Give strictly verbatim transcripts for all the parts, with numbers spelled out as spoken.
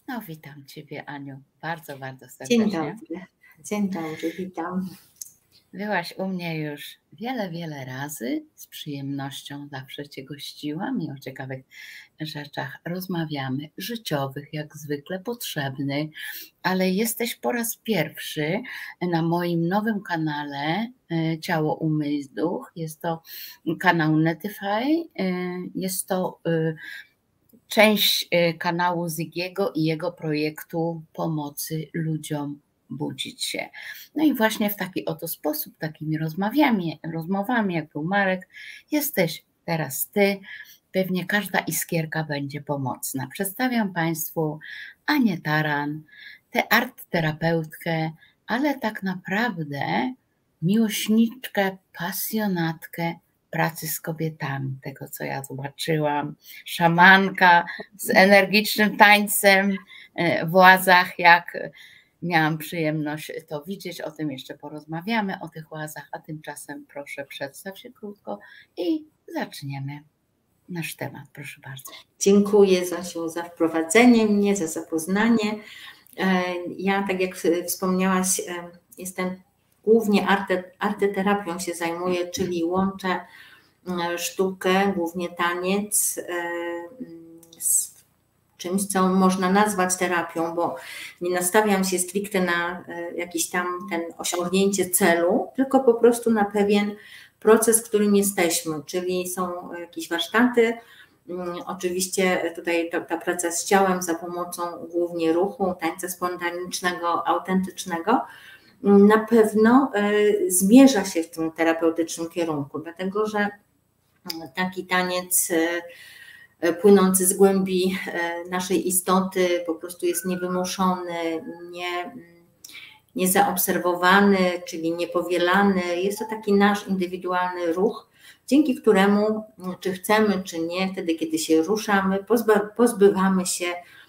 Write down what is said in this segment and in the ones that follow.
No, witam Ciebie, Aniu, bardzo, bardzo Dzień serdecznie. dobry, dzień dobry, witam. Byłaś u mnie już wiele, wiele razy. Z przyjemnością zawsze Cię gościłam i o ciekawych rzeczach rozmawiamy, życiowych, jak zwykle, potrzebnych, ale jesteś po raz pierwszy na moim nowym kanale Ciało, Umysł, Duch. Jest to kanał Netify, jest to część kanału Zigiego i jego projektu pomocy ludziom budzić się. No i właśnie w taki oto sposób, takimi rozmowami, rozmowami jak był Marek, jesteś teraz Ty. Pewnie każda iskierka będzie pomocna. Przedstawiam Państwu Anię Taran, tę art-terapeutkę, ale tak naprawdę miłośniczkę, pasjonatkę pracy z kobietami, tego co ja zobaczyłam, szamanka z energicznym tańcem w łazach, jak miałam przyjemność to widzieć, o tym jeszcze porozmawiamy, o tych łazach, a tymczasem proszę przedstaw się krótko i zaczniemy nasz temat, proszę bardzo. Dziękuję, Zosiu, za wprowadzenie mnie, za zapoznanie. Ja, tak jak wspomniałaś, jestem głównie arteterapią się zajmuję, czyli łączę sztukę, głównie taniec, z czymś, co można nazwać terapią, bo nie nastawiam się stricte na jakiś tam ten osiągnięcie celu, tylko po prostu na pewien proces, w którym jesteśmy, czyli są jakieś warsztaty. Oczywiście tutaj ta, ta praca z ciałem za pomocą głównie ruchu, tańca spontanicznego, autentycznego, na pewno zmierza się w tym terapeutycznym kierunku, dlatego że taki taniec płynący z głębi naszej istoty po prostu jest niewymuszony, nie, niezaobserwowany, czyli niepowielany. Jest to taki nasz indywidualny ruch, dzięki któremu, czy chcemy, czy nie, wtedy kiedy się ruszamy, pozbywamy się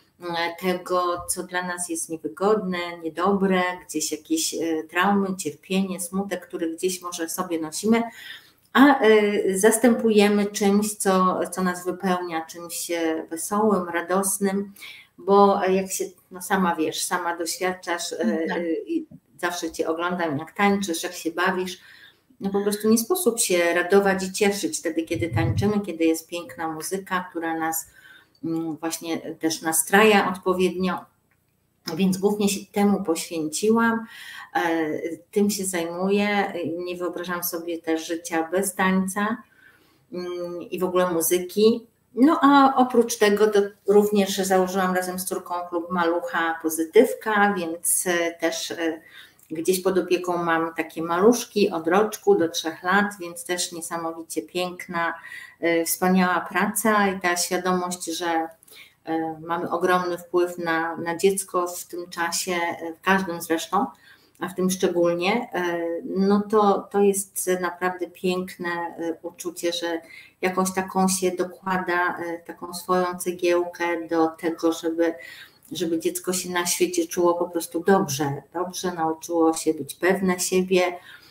tego, co dla nas jest niewygodne, niedobre, gdzieś jakieś traumy, cierpienie, smutek, który gdzieś może sobie nosimy, a zastępujemy czymś, co, co nas wypełnia, czymś wesołym, radosnym, bo jak się, no sama wiesz, sama doświadczasz, tak. Zawsze Cię oglądam, jak tańczysz, jak się bawisz, no po prostu nie sposób się radować i cieszyć wtedy, kiedy tańczymy, kiedy jest piękna muzyka, która nas właśnie też nastraja odpowiednio, więc głównie się temu poświęciłam, tym się zajmuję, nie wyobrażam sobie też życia bez tańca i w ogóle muzyki. No a oprócz tego to również założyłam razem z córką klub Malucha Pozytywka, więc też gdzieś pod opieką mam takie maluszki od roczku do trzech lat, więc też niesamowicie piękna, wspaniała praca i ta świadomość, że mamy ogromny wpływ na, na dziecko w tym czasie, w każdym zresztą, a w tym szczególnie, no to, to jest naprawdę piękne uczucie, że jakąś taką się dokłada, taką swoją cegiełkę do tego, żeby, żeby dziecko się na świecie czuło po prostu dobrze, dobrze, nauczyło się być pewne siebie,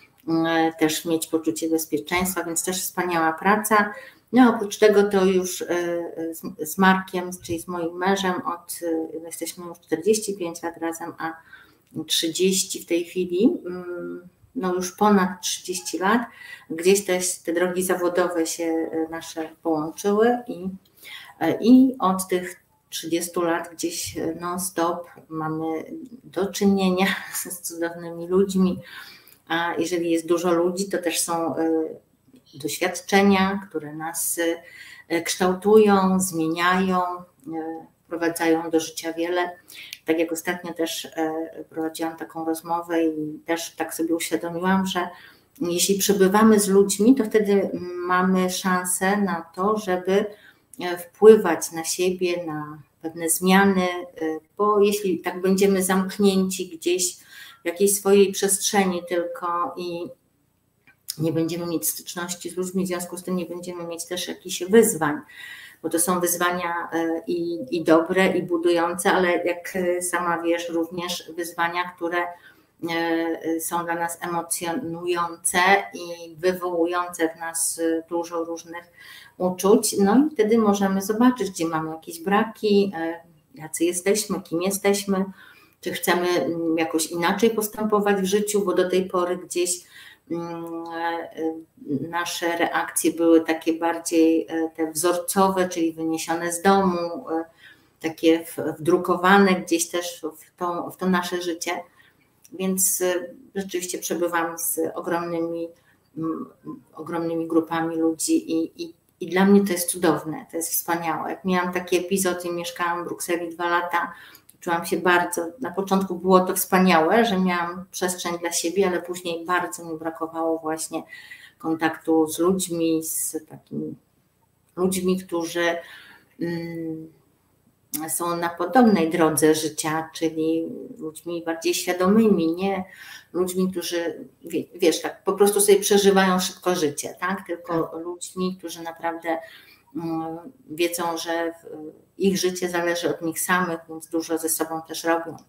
też mieć poczucie bezpieczeństwa, więc też wspaniała praca. No oprócz tego to już z Markiem, czyli z moim mężem, od, jesteśmy już czterdzieści pięć lat razem, a trzydzieści w tej chwili, no już ponad trzydzieści lat, gdzieś też te drogi zawodowe się nasze połączyły i, i od tych trzydziestu lat gdzieś non-stop mamy do czynienia z cudownymi ludźmi, a jeżeli jest dużo ludzi, to też są doświadczenia, które nas kształtują, zmieniają, wprowadzają do życia wiele. Tak jak ostatnio też prowadziłam taką rozmowę i też tak sobie uświadomiłam, że jeśli przebywamy z ludźmi, to wtedy mamy szansę na to, żeby wpływać na siebie, na pewne zmiany, bo jeśli tak będziemy zamknięci gdzieś w jakiejś swojej przestrzeni tylko i nie będziemy mieć styczności z ludźmi, w związku z tym nie będziemy mieć też jakichś wyzwań, bo to są wyzwania i, i dobre, i budujące, ale jak sama wiesz, również wyzwania, które są dla nas emocjonujące i wywołujące w nas dużo różnych uczuć. No i wtedy możemy zobaczyć, gdzie mamy jakieś braki, jacy jesteśmy, kim jesteśmy, czy chcemy jakoś inaczej postępować w życiu, bo do tej pory gdzieś nasze reakcje były takie bardziej te wzorcowe, czyli wyniesione z domu, takie wdrukowane gdzieś też w to, w to nasze życie. Więc rzeczywiście przebywam z ogromnymi, ogromnymi grupami ludzi i, i, i dla mnie to jest cudowne, to jest wspaniałe. Jak miałam taki epizod i mieszkałam w Brukseli dwa lata, czułam się bardzo, na początku było to wspaniałe, że miałam przestrzeń dla siebie, ale później bardzo mi brakowało właśnie kontaktu z ludźmi, z takimi ludźmi, którzy mm, są na podobnej drodze życia, czyli ludźmi bardziej świadomymi, nie ludźmi, którzy, wiesz, tak po prostu sobie przeżywają szybko życie, tak? Tylko tak. Ludźmi, którzy naprawdę um, wiedzą, że ich życie zależy od nich samych, więc dużo ze sobą też robią.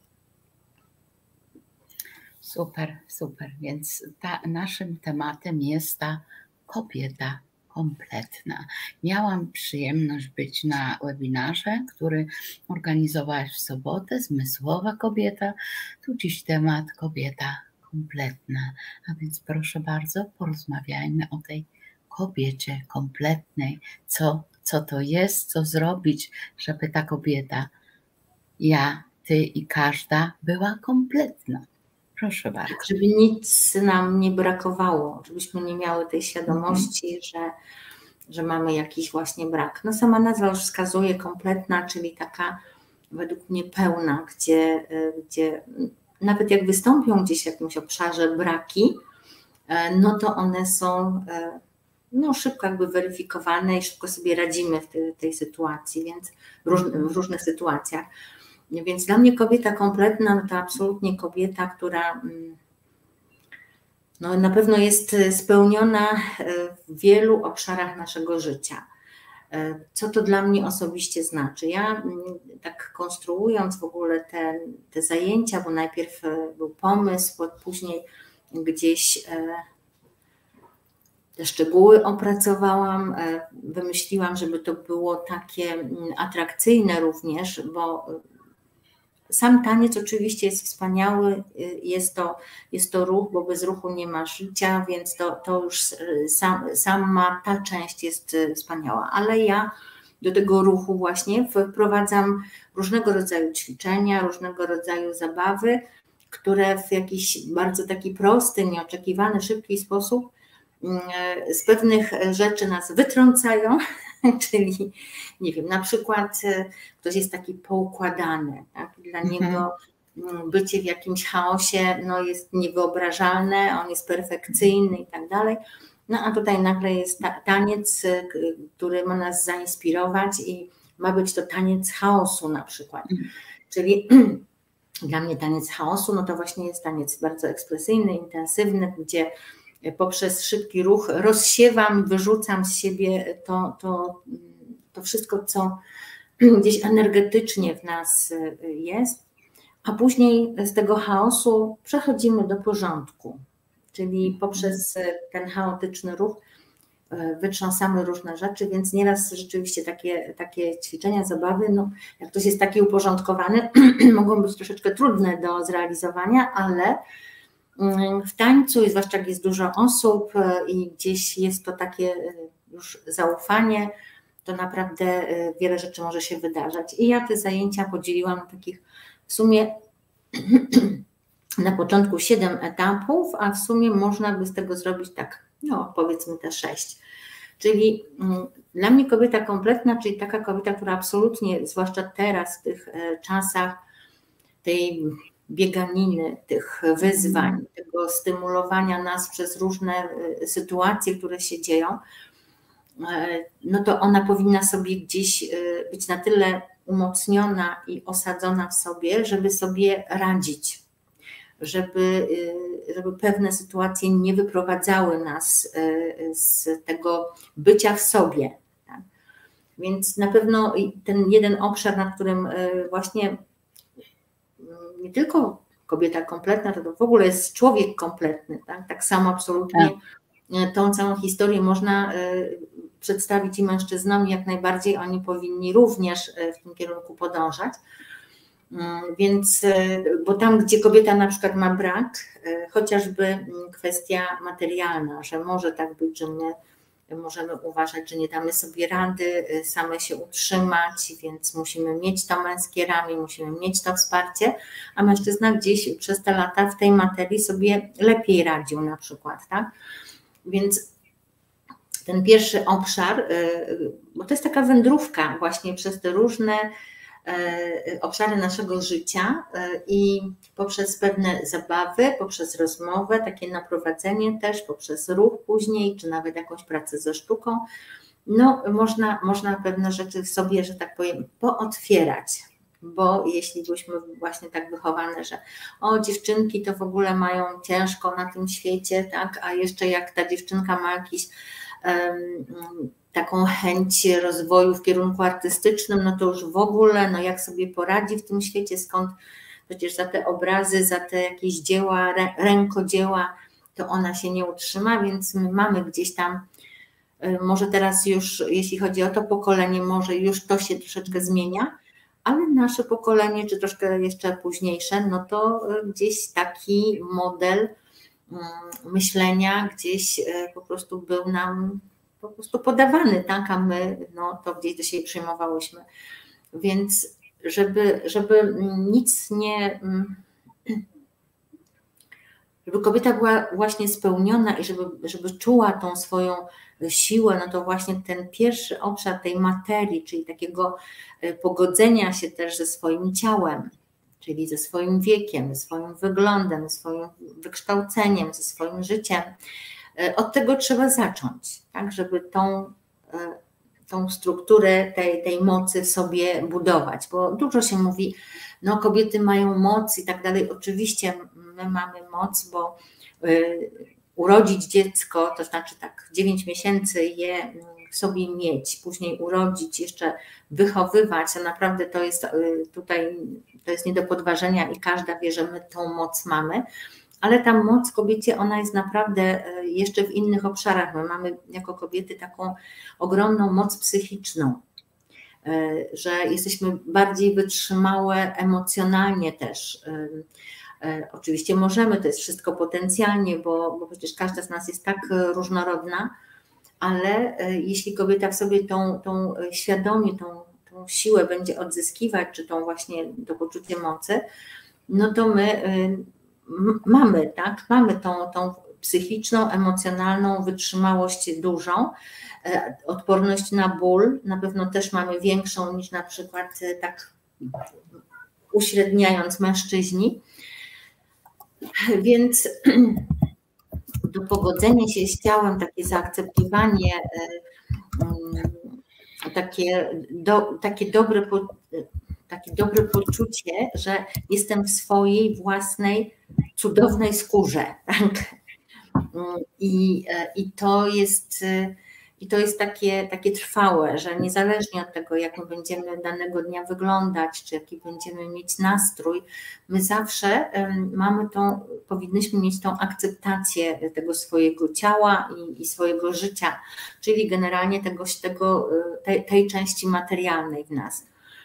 Super, super. Więc ta, naszym tematem jest ta kobieta kompletna. Miałam przyjemność być na webinarze, który organizowałaś w sobotę, Zmysłowa kobieta. Tu dziś temat kobieta kompletna. A więc proszę bardzo, porozmawiajmy o tej kobiecie kompletnej. Co, co to jest, co zrobić, żeby ta kobieta, ja, ty i każda była kompletna. Proszę bardzo. Żeby nic nam nie brakowało, żebyśmy nie miały tej świadomości, mm. że, że mamy jakiś właśnie brak. No sama nazwa już wskazuje kompletna, czyli taka według mnie pełna, gdzie, gdzie nawet jak wystąpią gdzieś w jakimś obszarze braki, no to one są no, szybko jakby weryfikowane i szybko sobie radzimy w tej, tej sytuacji, więc w, róż, w różnych sytuacjach. Więc dla mnie kobieta kompletna to absolutnie kobieta, która no, na pewno jest spełniona w wielu obszarach naszego życia. Co to dla mnie osobiście znaczy? Ja tak konstruując w ogóle te, te zajęcia, bo najpierw był pomysł, później gdzieś te szczegóły opracowałam, wymyśliłam, żeby to było takie atrakcyjne również, bo sam taniec oczywiście jest wspaniały, jest to, jest to ruch, bo bez ruchu nie ma życia, więc to, to już sam, sama ta część jest wspaniała, ale ja do tego ruchu właśnie wprowadzam różnego rodzaju ćwiczenia, różnego rodzaju zabawy, które w jakiś bardzo taki prosty, nieoczekiwany, szybki sposób z pewnych rzeczy nas wytrącają, czyli nie wiem, na przykład ktoś jest taki poukładany, tak? Dla mhm. niego bycie w jakimś chaosie no, jest niewyobrażalne, on jest perfekcyjny i tak dalej, no a tutaj nagle jest taniec, który ma nas zainspirować i ma być to taniec chaosu na przykład, mhm. czyli dla mnie taniec chaosu, no to właśnie jest taniec bardzo ekspresyjny, intensywny, gdzie poprzez szybki ruch rozsiewam, wyrzucam z siebie to, to, to wszystko, co gdzieś energetycznie w nas jest, a później z tego chaosu przechodzimy do porządku, czyli poprzez ten chaotyczny ruch wytrząsamy różne rzeczy, więc nieraz rzeczywiście takie, takie ćwiczenia, zabawy, no, jak ktoś jest taki uporządkowany, mogą być troszeczkę trudne do zrealizowania, ale w tańcu, zwłaszcza jak jest dużo osób i gdzieś jest to takie już zaufanie, to naprawdę wiele rzeczy może się wydarzać. I ja te zajęcia podzieliłam na takich w sumie na początku siedem etapów, a w sumie można by z tego zrobić tak, no powiedzmy te sześć. Czyli dla mnie kobieta kompletna, czyli taka kobieta, która absolutnie, zwłaszcza teraz w tych czasach tej bieganiny, tych wyzwań, tego stymulowania nas przez różne sytuacje, które się dzieją, no to ona powinna sobie gdzieś być na tyle umocniona i osadzona w sobie, żeby sobie radzić, żeby, żeby pewne sytuacje nie wyprowadzały nas z tego bycia w sobie. Tak? Więc na pewno ten jeden obszar, na którym właśnie nie tylko kobieta kompletna, to w ogóle jest człowiek kompletny. Tak, tak samo absolutnie tak. Tą całą historię można przedstawić i mężczyznom, jak najbardziej oni powinni również w tym kierunku podążać. Więc, bo tam, gdzie kobieta na przykład ma brak, chociażby kwestia materialna, że może tak być, że my możemy uważać, że nie damy sobie rady same się utrzymać, więc musimy mieć to męskie ramię, musimy mieć to wsparcie, a mężczyzna gdzieś przez te lata w tej materii sobie lepiej radził na przykład, tak? Więc ten pierwszy obszar, bo to jest taka wędrówka właśnie przez te różne obszary naszego życia i poprzez pewne zabawy, poprzez rozmowę, takie naprowadzenie też, poprzez ruch później, czy nawet jakąś pracę ze sztuką, no można, można pewne rzeczy w sobie, że tak powiem, pootwierać, bo jeśli byliśmy właśnie tak wychowane, że o, dziewczynki to w ogóle mają ciężko na tym świecie, tak, a jeszcze jak ta dziewczynka ma jakiś um, taką chęć rozwoju w kierunku artystycznym, no to już w ogóle, no jak sobie poradzi w tym świecie, skąd przecież za te obrazy, za te jakieś dzieła, rękodzieła, to ona się nie utrzyma, więc my mamy gdzieś tam, może teraz już, jeśli chodzi o to pokolenie, może już to się troszeczkę zmienia, ale nasze pokolenie, czy troszkę jeszcze późniejsze, no to gdzieś taki model myślenia gdzieś po prostu był nam po prostu podawany, tak, a my no, to gdzieś do siebie przyjmowałyśmy. Więc żeby, żeby nic nie, żeby kobieta była właśnie spełniona i żeby, żeby czuła tą swoją siłę, no to właśnie ten pierwszy obszar tej materii, czyli takiego pogodzenia się też ze swoim ciałem, czyli ze swoim wiekiem, ze swoim wyglądem, ze swoim wykształceniem, ze swoim życiem. Od tego trzeba zacząć, tak, żeby tą, tą strukturę tej, tej mocy sobie budować, bo dużo się mówi, no kobiety mają moc i tak dalej. Oczywiście my mamy moc, bo y, urodzić dziecko, to znaczy tak dziewięć miesięcy je w sobie mieć, później urodzić, jeszcze wychowywać, a naprawdę to jest y, tutaj, to jest nie do podważenia i każda wie, że my tą moc mamy. Ale ta moc kobiecie, ona jest naprawdę jeszcze w innych obszarach. My mamy jako kobiety taką ogromną moc psychiczną, że jesteśmy bardziej wytrzymałe emocjonalnie też. Oczywiście możemy, to jest wszystko potencjalnie, bo, bo przecież każda z nas jest tak różnorodna, ale jeśli kobieta w sobie tą, tą świadomie, tą, tą siłę będzie odzyskiwać, czy tą właśnie to poczucie mocy, no to my mamy, tak, mamy tą, tą psychiczną, emocjonalną wytrzymałość dużą, odporność na ból, na pewno też mamy większą niż na przykład tak uśredniając mężczyźni, więc to pogodzenie się z ciałem, takie zaakceptowanie, takie, do, takie dobre takie dobre poczucie, że jestem w swojej własnej cudownej skórze. Tak? I, i to jest, i to jest takie, takie trwałe, że niezależnie od tego, jak my będziemy danego dnia wyglądać, czy jaki będziemy mieć nastrój, my zawsze mamy tą, powinnyśmy mieć tą akceptację tego swojego ciała i, i swojego życia, czyli generalnie tego, tego, tej, tej części materialnej w nas.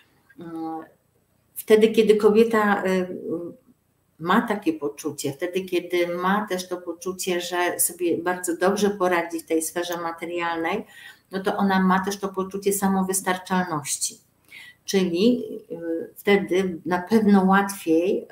Wtedy, kiedy kobieta ma takie poczucie, wtedy, kiedy ma też to poczucie, że sobie bardzo dobrze poradzi w tej sferze materialnej, no to ona ma też to poczucie samowystarczalności. Czyli wtedy na pewno łatwiej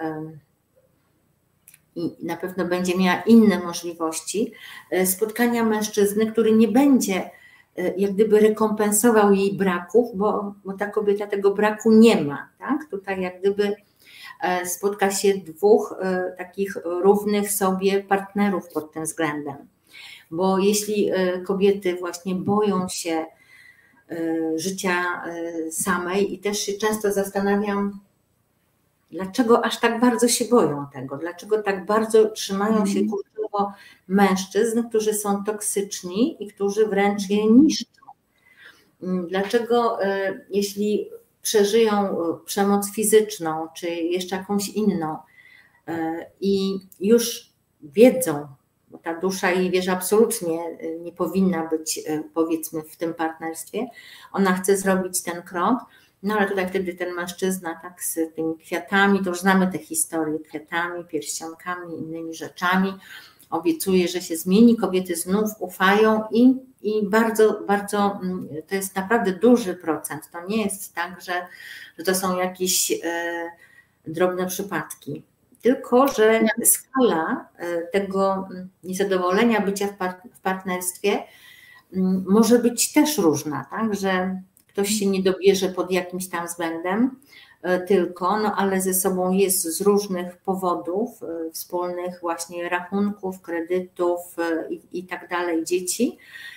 i na pewno będzie miała inne możliwości spotkania mężczyzny, który nie będzie jak gdyby rekompensował jej braków, bo, bo ta kobieta tego braku nie ma. Tak? Tutaj jak gdyby spotka się dwóch takich równych sobie partnerów pod tym względem. Bo jeśli kobiety właśnie boją się życia samej i też się często zastanawiam, dlaczego aż tak bardzo się boją tego, dlaczego tak bardzo trzymają się kurczowo mężczyzn, którzy są toksyczni i którzy wręcz je niszczą. Dlaczego jeśli przeżyją przemoc fizyczną, czy jeszcze jakąś inną i już wiedzą, bo ta dusza jej wie, że absolutnie nie powinna być, powiedzmy, w tym partnerstwie. Ona chce zrobić ten krok, no ale tutaj wtedy ten mężczyzna tak z tymi kwiatami, to już znamy te historie, kwiatami, pierścionkami, innymi rzeczami, obiecuje, że się zmieni, kobiety znów ufają i, i bardzo, bardzo, to jest naprawdę duży procent. To nie jest tak, że, że to są jakieś e, drobne przypadki, tylko że skala tego niezadowolenia bycia w, par, w partnerstwie może być też różna, tak, że ktoś się nie dobierze pod jakimś tam względem tylko, no ale ze sobą jest z różnych powodów, wspólnych właśnie rachunków, kredytów i, i tak dalej, dzieci,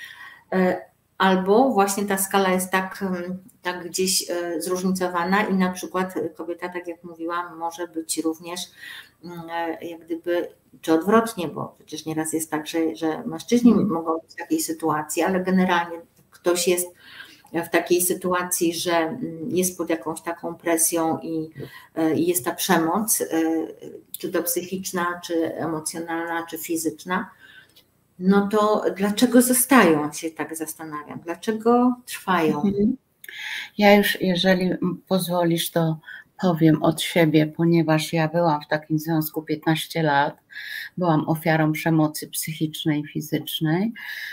albo właśnie ta skala jest tak, tak gdzieś zróżnicowana i na przykład kobieta, tak jak mówiłam, może być również jak gdyby, czy odwrotnie, bo przecież nieraz jest tak, że, że mężczyźni mogą być w takiej sytuacji, ale generalnie ktoś jest w takiej sytuacji, że jest pod jakąś taką presją i, i jest ta przemoc, czy to psychiczna, czy emocjonalna, czy fizyczna, no to dlaczego zostają, się tak zastanawiam, dlaczego trwają? Ja już, jeżeli pozwolisz, to powiem od siebie, ponieważ ja byłam w takim związku piętnaście lat, byłam ofiarą przemocy psychicznej i fizycznej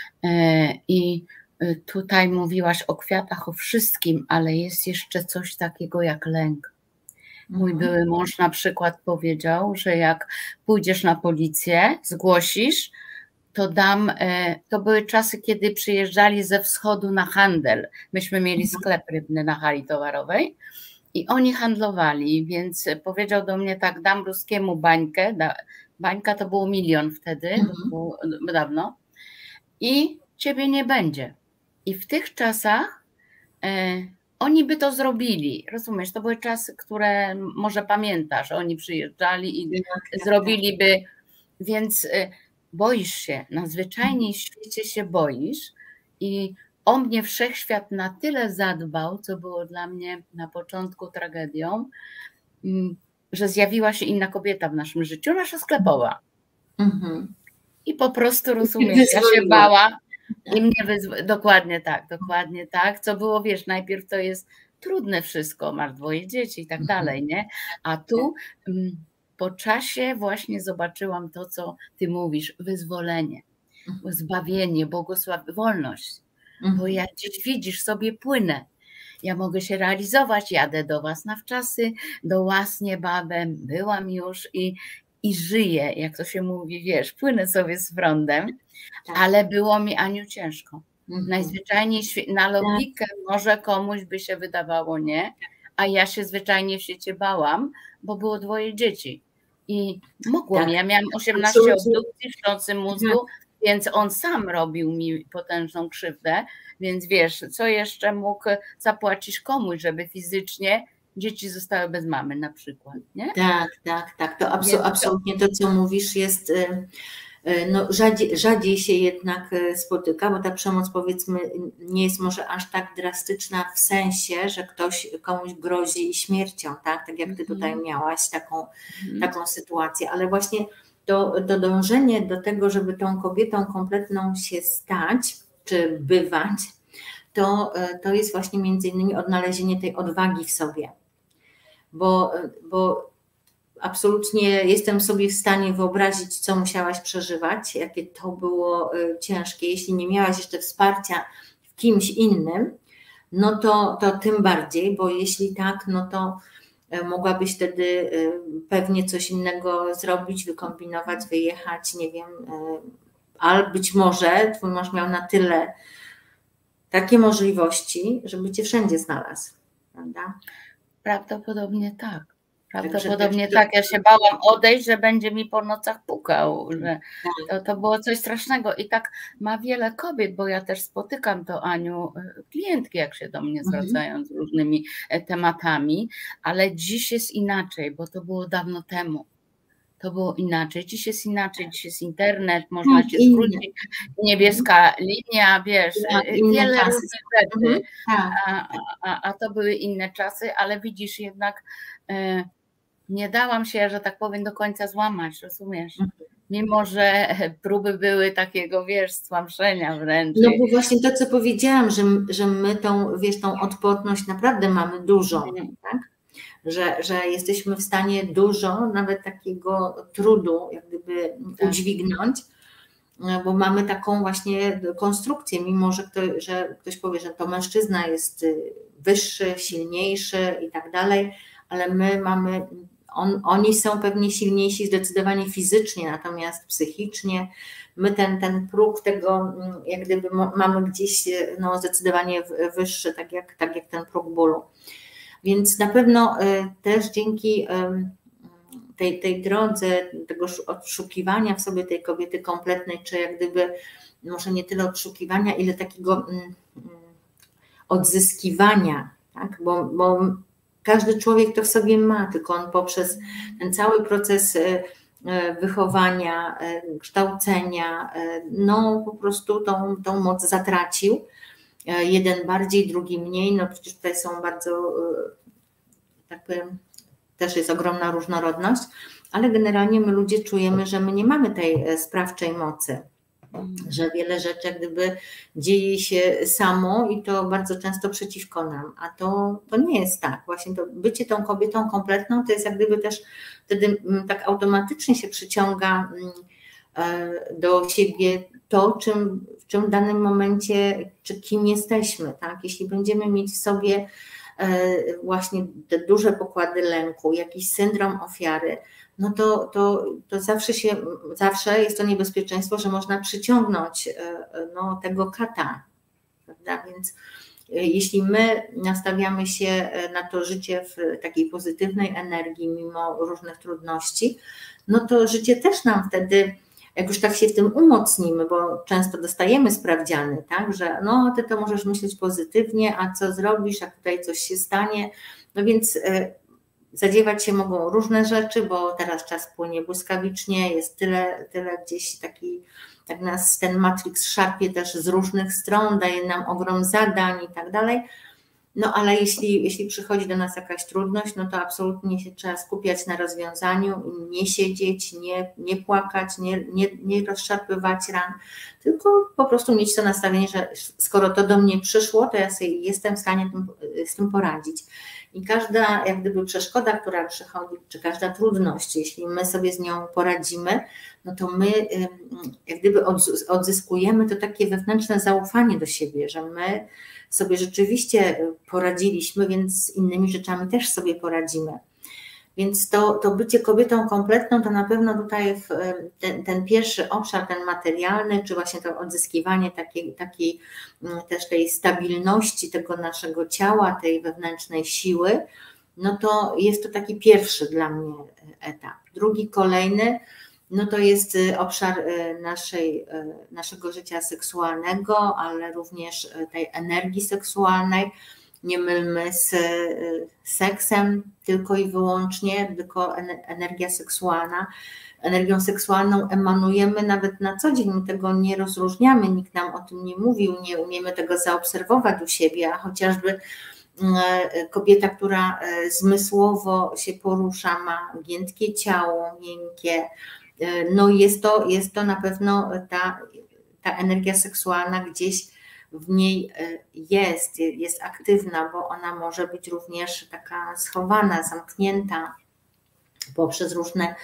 i tutaj mówiłaś o kwiatach, o wszystkim, ale jest jeszcze coś takiego jak lęk. Mój były mąż na przykład powiedział, że jak pójdziesz na policję, zgłosisz, to dam, to były czasy, kiedy przyjeżdżali ze wschodu na handel. Myśmy mieli sklep rybny na hali towarowej i oni handlowali, więc powiedział do mnie tak, dam ruskiemu bańkę, bańka to było milion wtedy, to było dawno, i ciebie nie będzie. I w tych czasach e, oni by to zrobili, rozumiesz, to były czasy, które może pamiętasz, oni przyjeżdżali i zrobiliby, więc e, boisz się, nadzwyczajnie w świecie się boisz i o mnie wszechświat na tyle zadbał, co było dla mnie na początku tragedią, że zjawiła się inna kobieta w naszym życiu, nasza sklepowa. Mhm. I po prostu, rozumiesz, ja się bałam i mnie wyzwoliła. Dokładnie tak, dokładnie tak, co było, wiesz, najpierw to jest trudne wszystko, masz dwoje dzieci i tak dalej, nie? A tu po czasie właśnie zobaczyłam to, co ty mówisz, wyzwolenie, zbawienie, błogosławienie, wolność, bo jak gdzieś widzisz, sobie płynę, ja mogę się realizować, jadę do was na wczasy, do was niebawem, byłam już i, i żyję, jak to się mówi, wiesz, płynę sobie z prądem, tak. Ale było mi, Aniu, ciężko. Mhm. Najzwyczajniej na logikę może komuś by się wydawało nie, a ja się zwyczajnie w świecie bałam, bo było dwoje dzieci i mogło tak. mi, ja miałam osiemnaście obdukcji w szczątce mózgu, mhm. więc on sam robił mi potężną krzywdę, więc wiesz, co jeszcze mógł zapłacić komuś, żeby fizycznie dzieci zostały bez mamy na przykład, nie? Tak, tak, tak, to abso- absolutnie to, co mówisz, jest... No, rzadziej, rzadziej się jednak spotyka, bo ta przemoc, powiedzmy, nie jest może aż tak drastyczna w sensie, że ktoś komuś grozi śmiercią, tak, tak jak ty tutaj miałaś taką, taką sytuację, ale właśnie to, to dążenie do tego, żeby tą kobietą kompletną się stać, czy bywać, to, to jest właśnie między innymi odnalezienie tej odwagi w sobie, bo, bo absolutnie jestem sobie w stanie wyobrazić, co musiałaś przeżywać, jakie to było ciężkie. Jeśli nie miałaś jeszcze wsparcia w kimś innym, no to, to tym bardziej, bo jeśli tak, no to mogłabyś wtedy pewnie coś innego zrobić, wykombinować, wyjechać, nie wiem, ale być może twój mąż miał na tyle takie możliwości, żeby cię wszędzie znalazł, prawda? Prawdopodobnie tak. Prawdopodobnie tak, ja się bałam odejść, że będzie mi po nocach pukał, że to, to było coś strasznego i tak ma wiele kobiet, bo ja też spotykam to, Aniu, klientki, jak się do mnie zwracają z różnymi tematami, ale dziś jest inaczej, bo to było dawno temu. To było inaczej, dziś jest inaczej, dziś jest internet, można się zwrócić, niebieska linia, wiesz, wiele różnych rzeczy, a, a, a to były inne czasy, ale widzisz jednak, nie dałam się, że tak powiem, do końca złamać, rozumiesz? mimo że próby były takiego, wiesz, stłamszenia wręcz. No bo właśnie to, co powiedziałam, że, że my tą, wiesz, tą odporność naprawdę mamy dużą, Mhm. tak? Że, że jesteśmy w stanie dużo, nawet takiego trudu jak gdyby Tak. udźwignąć, bo mamy taką właśnie konstrukcję, mimo że ktoś, że ktoś powie, że to mężczyzna jest wyższy, silniejszy i tak dalej, ale my mamy, on, oni są pewnie silniejsi zdecydowanie fizycznie, natomiast psychicznie my ten, ten próg tego jak gdyby mamy gdzieś no, zdecydowanie wyższy, tak jak, tak jak ten próg bólu. Więc na pewno też dzięki tej, tej drodze, tego odszukiwania w sobie tej kobiety kompletnej, czy jak gdyby może nie tyle odszukiwania, ile takiego odzyskiwania, tak? bo, bo każdy człowiek to w sobie ma, tylko on poprzez ten cały proces wychowania, kształcenia, no po prostu tą, tą moc zatracił. Jeden bardziej, drugi mniej, no przecież tutaj są bardzo, tak powiem, też jest ogromna różnorodność, ale generalnie my ludzie czujemy, że my nie mamy tej sprawczej mocy, że wiele rzeczy jak gdyby dzieje się samo i to bardzo często przeciwko nam, a to, to nie jest tak. Właśnie to bycie tą kobietą kompletną to jest jak gdyby też wtedy tak automatycznie się przyciąga do siebie to, czym, w czym w danym momencie, czy kim jesteśmy, tak? Jeśli będziemy mieć w sobie właśnie te duże pokłady lęku, jakiś syndrom ofiary, no to, to, to zawsze się, zawsze jest to niebezpieczeństwo, że można przyciągnąć no, tego kata, prawda? Więc jeśli my nastawiamy się na to życie w takiej pozytywnej energii, mimo różnych trudności, no to życie też nam wtedy, jak już tak się w tym umocnimy, bo często dostajemy sprawdziany, tak, że no ty to możesz myśleć pozytywnie, a co zrobisz, a tutaj coś się stanie, no więc zadziewać się mogą różne rzeczy, bo teraz czas płynie błyskawicznie, jest tyle, tyle gdzieś taki, tak nas ten Matrix szarpie też z różnych stron, daje nam ogrom zadań i tak dalej. No ale jeśli, jeśli przychodzi do nas jakaś trudność, no to absolutnie się trzeba skupiać na rozwiązaniu, nie siedzieć, nie, nie płakać, nie, nie, nie rozszarpywać ran, tylko po prostu mieć to nastawienie, że skoro to do mnie przyszło, to ja sobie jestem w stanie tym, z tym poradzić. I każda jak gdyby przeszkoda, która przychodzi, czy każda trudność, jeśli my sobie z nią poradzimy, no to my jak gdyby odzyskujemy to takie wewnętrzne zaufanie do siebie, że my sobie rzeczywiście poradziliśmy, więc z innymi rzeczami też sobie poradzimy. Więc to, to bycie kobietą kompletną to na pewno tutaj w ten, ten pierwszy obszar, ten materialny, czy właśnie to odzyskiwanie takiej, takiej też tej stabilności tego naszego ciała, tej wewnętrznej siły, no to jest to taki pierwszy dla mnie etap. Drugi, kolejny, no to jest obszar naszej, naszego życia seksualnego, ale również tej energii seksualnej. Nie mylmy z seksem tylko i wyłącznie, tylko energia seksualna. Energią seksualną emanujemy nawet na co dzień, my tego nie rozróżniamy, nikt nam o tym nie mówił, nie umiemy tego zaobserwować u siebie, a chociażby kobieta, która zmysłowo się porusza, ma giętkie ciało, miękkie, no jest to, jest to na pewno ta, ta energia seksualna gdzieś w niej jest, jest aktywna, bo ona może być również taka schowana, zamknięta poprzez różne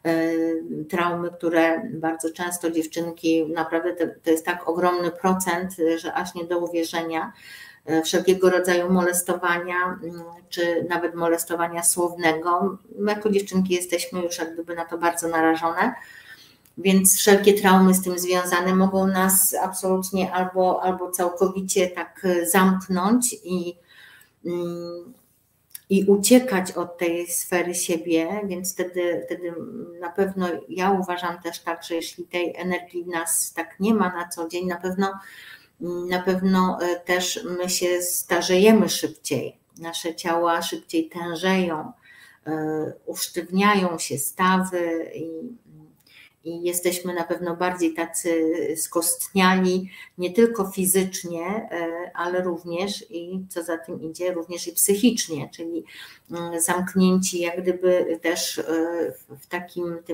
traumy, które bardzo często dziewczynki, naprawdę to, to jest tak ogromny procent, że aż nie do uwierzenia, wszelkiego rodzaju molestowania, czy nawet molestowania słownego. My jako dziewczynki jesteśmy już jak gdyby na to bardzo narażone, więc wszelkie traumy z tym związane mogą nas absolutnie albo, albo całkowicie tak zamknąć i, i uciekać od tej sfery siebie, więc wtedy, wtedy na pewno ja uważam też tak, że jeśli tej energii w nas tak nie ma na co dzień, na pewno na pewno też my się starzejemy szybciej, nasze ciała szybciej tężeją, usztywniają się stawy i, i jesteśmy na pewno bardziej tacy skostniali, nie tylko fizycznie, ale również i co za tym idzie, również i psychicznie, czyli zamknięci jak gdyby też w takim tym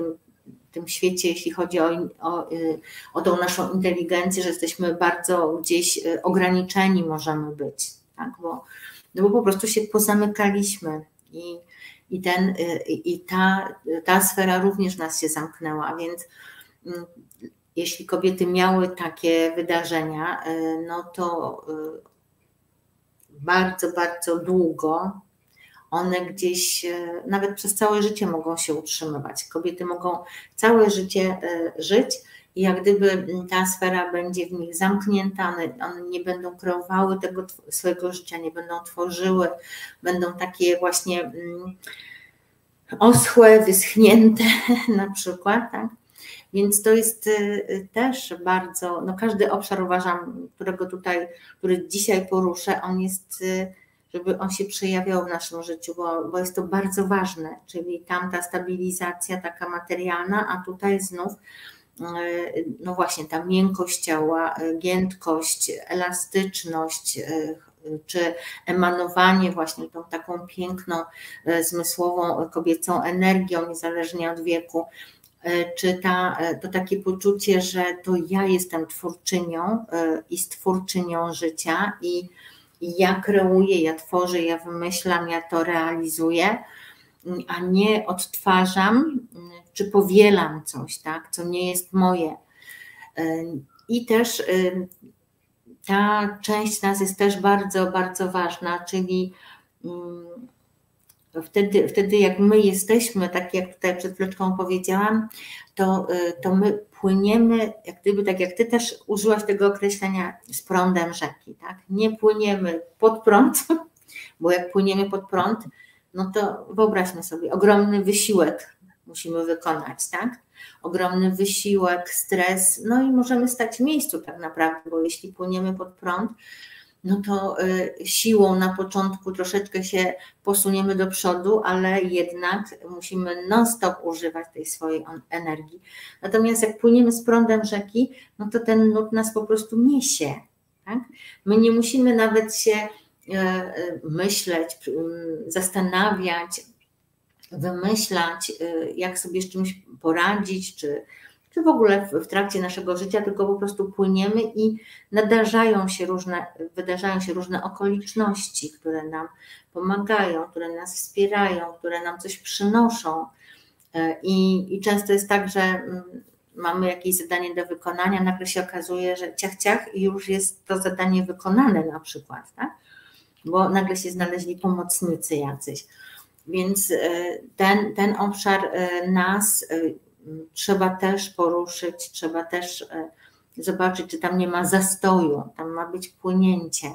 tym świecie, jeśli chodzi o, o, o tą naszą inteligencję, że jesteśmy bardzo gdzieś ograniczeni możemy być, tak? Bo, no bo po prostu się pozamykaliśmy i, i, ten, i ta, ta sfera również nas się zamknęła, więc jeśli kobiety miały takie wydarzenia, no to bardzo, bardzo długo one gdzieś nawet przez całe życie mogą się utrzymywać. Kobiety mogą całe życie żyć i jak gdyby ta sfera będzie w nich zamknięta, one, one nie będą kreowały tego swojego życia, nie będą tworzyły, będą takie właśnie oschłe, wyschnięte na przykład, tak? Więc to jest też bardzo, no każdy obszar uważam, którego tutaj, który dzisiaj poruszę, on jest, żeby on się przejawiał w naszym życiu, bo, bo jest to bardzo ważne, czyli tam ta stabilizacja taka materialna, a tutaj znów no właśnie ta miękkość ciała, giętkość, elastyczność, czy emanowanie właśnie tą taką piękną, zmysłową, kobiecą energią, niezależnie od wieku, czy ta, to takie poczucie, że to ja jestem twórczynią i stwórczynią życia i, i ja kreuję, ja tworzę, ja wymyślam, ja to realizuję, a nie odtwarzam czy powielam coś, tak, co nie jest moje. I też ta część nas jest też bardzo, bardzo ważna, czyli wtedy, wtedy jak my jesteśmy, tak jak tutaj przed chwileczką powiedziałam, to, to my płyniemy, jak gdyby, tak jak ty też użyłaś tego określenia, z prądem rzeki, tak? Nie płyniemy pod prąd, bo jak płyniemy pod prąd, no to wyobraźmy sobie, ogromny wysiłek musimy wykonać, tak? Ogromny wysiłek, stres, no i możemy stać w miejscu tak naprawdę, bo jeśli płyniemy pod prąd, no to siłą na początku troszeczkę się posuniemy do przodu, ale jednak musimy non-stop używać tej swojej energii. Natomiast jak płyniemy z prądem rzeki, no to ten nurt nas po prostu niesie, tak? My nie musimy nawet się myśleć, zastanawiać, wymyślać, jak sobie z czymś poradzić, czy, czy w ogóle w, w trakcie naszego życia, tylko po prostu płyniemy i nadarzają się różne, wydarzają się różne okoliczności, które nam pomagają, które nas wspierają, które nam coś przynoszą. I, i często jest tak, że mamy jakieś zadanie do wykonania, nagle się okazuje, że ciach, ciach i już jest to zadanie wykonane na przykład, tak? Bo nagle się znaleźli pomocnicy jacyś. Więc ten, ten obszar nas trzeba też poruszyć, trzeba też zobaczyć, czy tam nie ma zastoju, tam ma być płynięcie.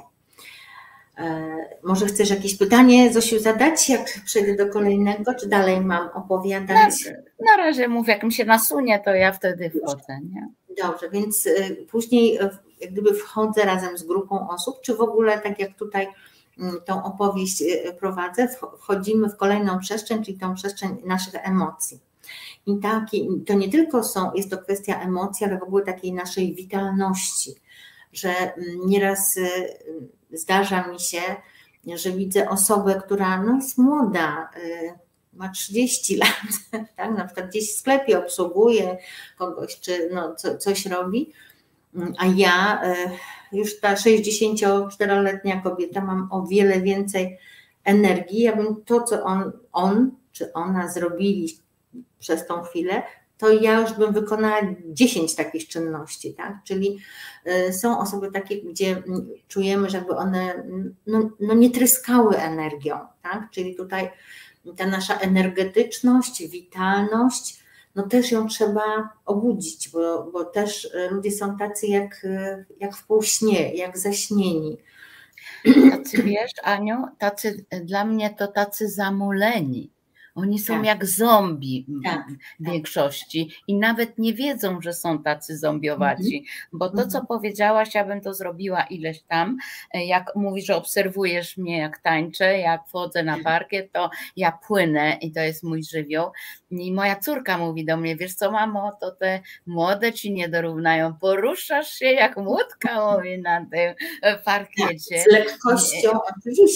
Może chcesz jakieś pytanie, Zosiu, zadać, jak przejdę do kolejnego, czy dalej mam opowiadać? Na, na razie mów, jak mi się nasunie, to ja wtedy wchodzę, nie? Dobrze, więc później jak gdyby wchodzę razem z grupą osób, czy w ogóle tak jak tutaj tą opowieść prowadzę, wchodzimy w kolejną przestrzeń, czyli tą przestrzeń naszych emocji. I taki, to nie tylko są, jest to kwestia emocji, ale w ogóle takiej naszej witalności, że nieraz zdarza mi się, że widzę osobę, która no jest młoda, ma trzydzieści lat, tak? Na przykład gdzieś w sklepie obsługuje kogoś, czy no co, coś robi, a ja, już ta sześćdziesięcioczteroletnia kobieta, mam o wiele więcej energii. Ja bym to, co on, on czy ona zrobili przez tą chwilę, to ja już bym wykonała dziesięć takich czynności, tak? Czyli są osoby takie, gdzie czujemy, że jakby one no, no nie tryskały energią, tak? Czyli tutaj ta nasza energetyczność, witalność, no też ją trzeba obudzić, bo, bo też ludzie są tacy jak, jak w półśnie, jak zaśnieni. Tacy, wiesz, Aniu, tacy, dla mnie to tacy zamuleni. Oni są tak. jak zombie tak, w większości tak. i nawet nie wiedzą, że są tacy zombiowaci, mm-hmm. bo to, co mm-hmm. powiedziałaś, ja bym to zrobiła ileś tam, jak mówisz, że obserwujesz mnie, jak tańczę, jak wchodzę na parkiet, to ja płynę i to jest mój żywioł. I moja córka mówi do mnie, wiesz co, mamo, to te młode ci nie dorównają, poruszasz się jak młódka, mówi, na tym parkiecie. Z lekkością, oczywiście.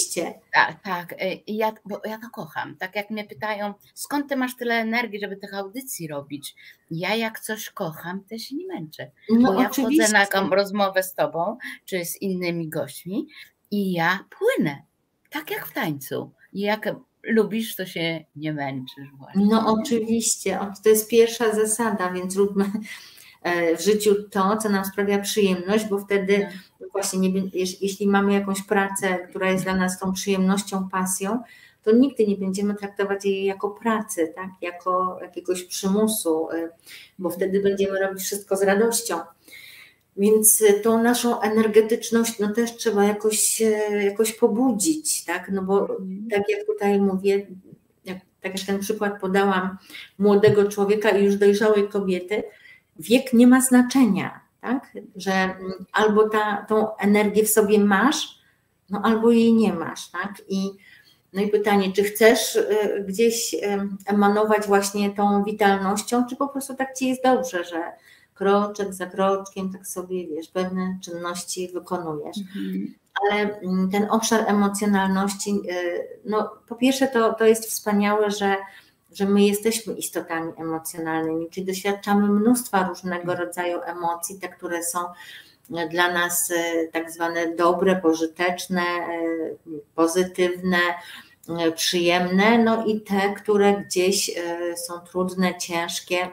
Tak, tak. y, I ja, bo ja to kocham. Tak jak mnie pytają, skąd ty masz tyle energii, żeby tych audycji robić? Ja jak coś kocham, to się nie męczę. Bo No ja wchodzę na oczywiście. taką rozmowę z tobą, czy z innymi gośćmi i ja płynę. Tak jak w tańcu. I jak lubisz, to się nie męczysz właśnie. No Nie? oczywiście, o, to jest pierwsza zasada, więc róbmy e, w życiu to, co nam sprawia przyjemność, bo wtedy No. właśnie, nie, bie- jeż- jeśli mamy jakąś pracę, która jest dla nas tą przyjemnością, pasją, to nigdy nie będziemy traktować jej jako pracy, tak? Jako jakiegoś przymusu, e, bo wtedy będziemy robić wszystko z radością. Więc e, tą naszą energetyczność no też trzeba jakoś, e, jakoś pobudzić, tak? No bo Mhm. tak jak tutaj mówię, jak, tak jak ten przykład podałam młodego człowieka i już dojrzałej kobiety, wiek nie ma znaczenia, tak? Że mm, albo ta, tą energię w sobie masz, no albo jej nie masz, tak? I, no i pytanie, czy chcesz y, gdzieś y, emanować właśnie tą witalnością, czy po prostu tak ci jest dobrze, że kroczek za kroczkiem tak sobie, wiesz, pewne czynności wykonujesz. Mhm. Ale mm, ten obszar emocjonalności, y, no po pierwsze to, to jest wspaniałe, że, że my jesteśmy istotami emocjonalnymi, czyli doświadczamy mnóstwa różnego rodzaju emocji, te, które są dla nas y, tak zwane dobre, pożyteczne, y, pozytywne, y, przyjemne, no i te, które gdzieś y, są trudne, ciężkie,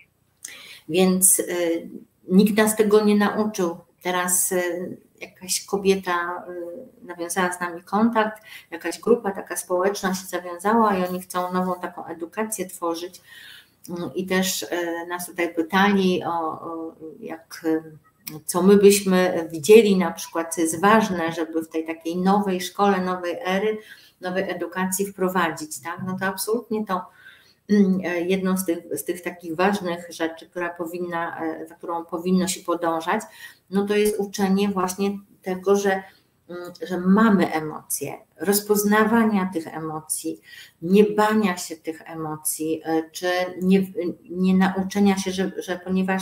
więc y, nikt nas tego nie nauczył. Teraz y, jakaś kobieta y, nawiązała z nami kontakt, jakaś grupa taka społeczna się zawiązała i oni chcą nową taką edukację tworzyć. Y, I też y, nas tutaj pytali o, o jak, y, co my byśmy widzieli na przykład, co jest ważne, żeby w tej takiej nowej szkole, nowej ery, nowej edukacji wprowadzić. Tak? No to absolutnie to jedną z tych, z tych takich ważnych rzeczy, która powinna, za którą powinno się podążać, no to jest uczenie właśnie tego, że, że mamy emocje, rozpoznawania tych emocji, nie bania się tych emocji, czy nie, nie nauczenia się, że, że ponieważ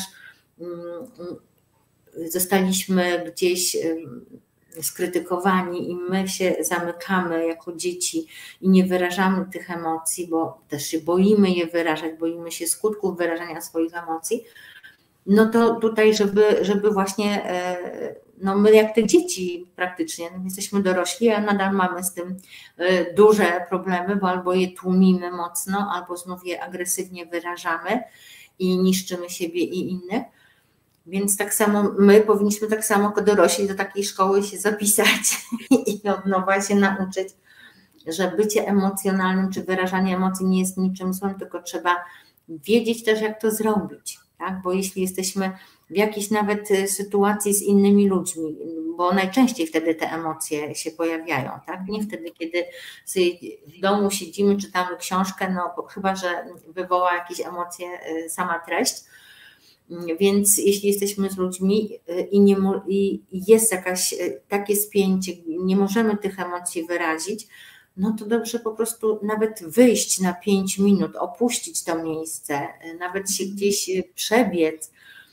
zostaliśmy gdzieś skrytykowani i my się zamykamy jako dzieci i nie wyrażamy tych emocji, bo też się boimy je wyrażać, boimy się skutków wyrażania swoich emocji, no to tutaj, żeby, żeby właśnie, no my jak te dzieci praktycznie, no jesteśmy dorośli, a nadal mamy z tym duże problemy, bo albo je tłumimy mocno, albo znów je agresywnie wyrażamy i niszczymy siebie i innych. Więc tak samo my powinniśmy tak samo jako dorośli do takiej szkoły się zapisać i od nowa się nauczyć, że bycie emocjonalnym czy wyrażanie emocji nie jest niczym złym, tylko trzeba wiedzieć też, jak to zrobić, tak? Bo jeśli jesteśmy w jakiejś nawet sytuacji z innymi ludźmi, bo najczęściej wtedy te emocje się pojawiają, tak? Nie wtedy, kiedy sobie w domu siedzimy, czytamy książkę, no chyba że wywoła jakieś emocje sama treść. Więc jeśli jesteśmy z ludźmi i, nie, i jest jakaś takie spięcie, nie możemy tych emocji wyrazić, no to dobrze po prostu nawet wyjść na pięć minut, opuścić to miejsce, nawet się gdzieś przebiec,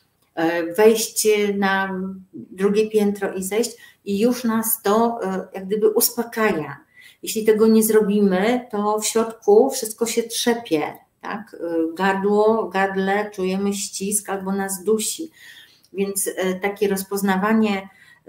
wejść na drugie piętro i zejść i już nas to jak gdyby uspokaja. Jeśli tego nie zrobimy, to w środku wszystko się trzepie. Tak? Gardło, gardle, czujemy ścisk albo nas dusi. Więc takie rozpoznawanie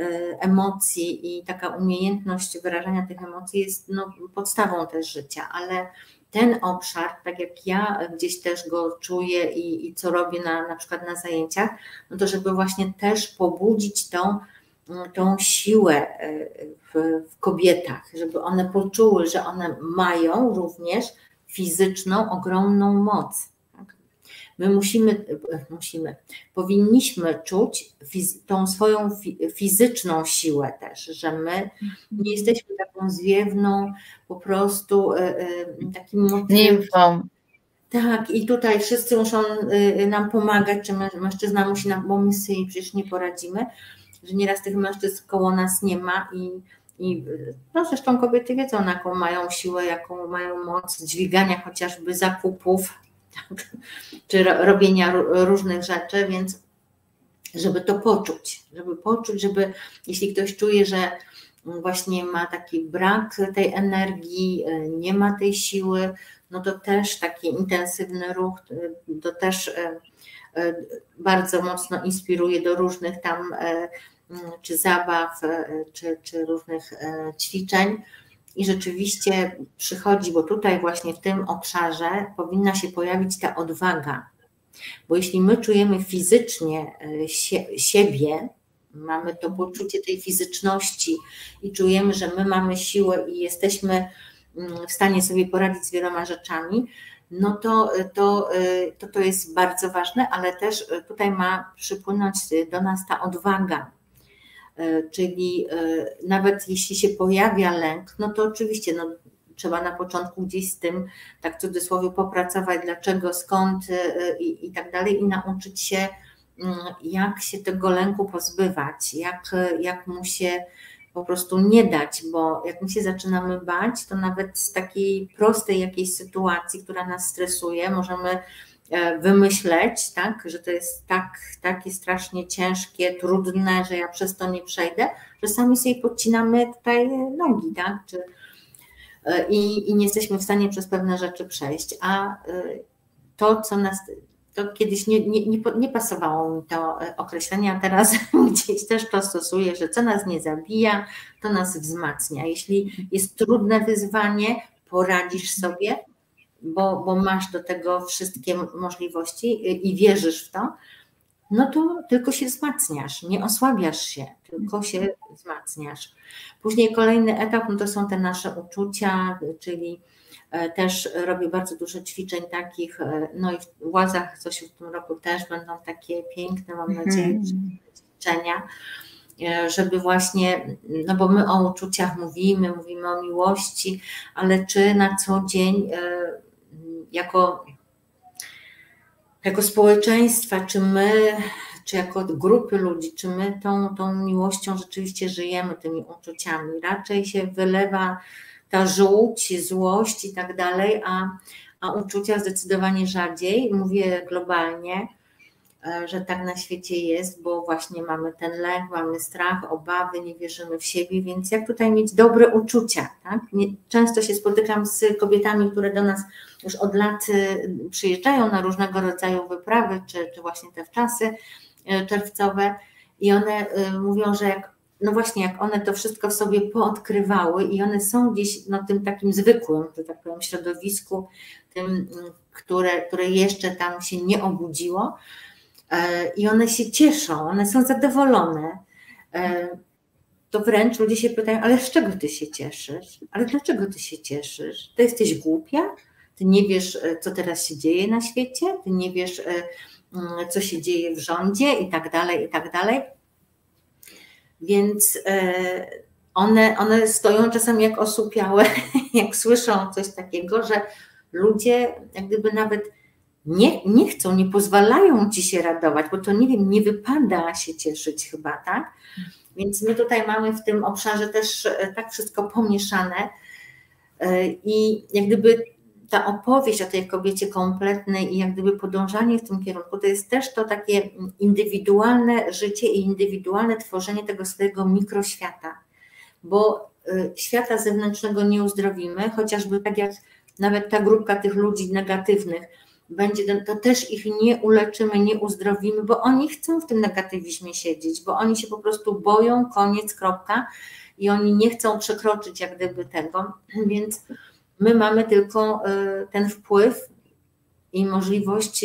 emocji i taka umiejętność wyrażania tych emocji jest no, podstawą też życia, ale ten obszar, tak jak ja gdzieś też go czuję i, i co robię na, na przykład na zajęciach, no to żeby właśnie też pobudzić tą, tą siłę w, w kobietach, żeby one poczuły, że one mają również fizyczną, ogromną moc. Tak? My musimy, musimy, powinniśmy czuć fiz, tą swoją fizyczną siłę też, że my nie jesteśmy taką zwiewną, po prostu takim nimfą. Tak, i tutaj wszyscy muszą nam pomagać, czy mężczyzna musi nam, bo my sobie przecież nie poradzimy, że nieraz tych mężczyzn koło nas nie ma i I no zresztą kobiety wiedzą, na jaką mają siłę, jaką mają moc dźwigania chociażby zakupów, tak, czy robienia różnych rzeczy, więc żeby to poczuć, żeby poczuć, żeby jeśli ktoś czuje, że właśnie ma taki brak tej energii, nie ma tej siły, no to też taki intensywny ruch, to też bardzo mocno inspiruje do różnych tam czy zabaw, czy, czy różnych ćwiczeń. I rzeczywiście przychodzi, bo tutaj właśnie w tym obszarze powinna się pojawić ta odwaga, bo jeśli my czujemy fizycznie sie, siebie, mamy to poczucie tej fizyczności i czujemy, że my mamy siłę i jesteśmy w stanie sobie poradzić z wieloma rzeczami, no to to, to, to jest bardzo ważne, ale też tutaj ma przypłynąć do nas ta odwaga. Czyli nawet jeśli się pojawia lęk, no to oczywiście no, trzeba na początku gdzieś z tym, tak w cudzysłowie, popracować, dlaczego, skąd i, i tak dalej, i nauczyć się, jak się tego lęku pozbywać, jak, jak mu się po prostu nie dać, bo jak my się zaczynamy bać, to nawet z takiej prostej jakiejś sytuacji, która nas stresuje, możemy wymyśleć, tak, że to jest tak, takie strasznie ciężkie, trudne, że ja przez to nie przejdę, że sami sobie podcinamy tutaj nogi, tak, czy, i, i nie jesteśmy w stanie przez pewne rzeczy przejść, a to, co nas, to kiedyś nie, nie, nie, nie pasowało mi to określenie, a teraz gdzieś też to stosuję, że co nas nie zabija, to nas wzmacnia. Jeśli jest trudne wyzwanie, poradzisz sobie, Bo, bo masz do tego wszystkie możliwości i wierzysz w to, no to tylko się wzmacniasz, nie osłabiasz się, tylko się wzmacniasz. Później kolejny etap, no to są te nasze uczucia, czyli też robię bardzo dużo ćwiczeń takich, no i w Łazach coś w tym roku też będą takie piękne, mam nadzieję, ćwiczenia, żeby właśnie, no bo my o uczuciach mówimy, mówimy o miłości, ale czy na co dzień jako, jako społeczeństwa, czy my, czy jako grupy ludzi, czy my tą, tą miłością rzeczywiście żyjemy, tymi uczuciami. Raczej się wylewa ta żółć, złość i tak dalej, a, a uczucia zdecydowanie rzadziej. Mówię globalnie, że tak na świecie jest, bo właśnie mamy ten lęk, mamy strach, obawy, nie wierzymy w siebie, więc jak tutaj mieć dobre uczucia, tak? Często się spotykam z kobietami, które do nas już od lat przyjeżdżają na różnego rodzaju wyprawy, czy, czy właśnie te wczasy czerwcowe i one mówią, że jak, no właśnie jak one to wszystko w sobie poodkrywały i one są gdzieś no, tym takim zwykłym, że tak powiem, środowisku, tym, które, które jeszcze tam się nie obudziło, i one się cieszą, one są zadowolone, to wręcz ludzie się pytają, ale z czego ty się cieszysz? Ale dlaczego ty się cieszysz? Ty jesteś głupia? Ty nie wiesz, co teraz się dzieje na świecie? Ty nie wiesz, co się dzieje w rządzie i tak dalej, i tak dalej. Więc one, one stoją czasami jak osłupiałe, jak słyszą coś takiego, że ludzie jak gdyby nawet Nie, nie chcą, nie pozwalają ci się radować, bo to nie wiem, nie wypada się cieszyć chyba, tak? Więc my tutaj mamy w tym obszarze też tak wszystko pomieszane i jak gdyby ta opowieść o tej kobiecie kompletnej i jak gdyby podążanie w tym kierunku, to jest też to takie indywidualne życie i indywidualne tworzenie tego swojego mikroświata, bo świata zewnętrznego nie uzdrowimy, chociażby tak jak nawet ta grupka tych ludzi negatywnych, będzie, to też ich nie uleczymy, nie uzdrowimy, bo oni chcą w tym negatywizmie siedzieć, bo oni się po prostu boją, koniec, kropka i oni nie chcą przekroczyć jak gdyby tego, więc my mamy tylko ten wpływ i możliwość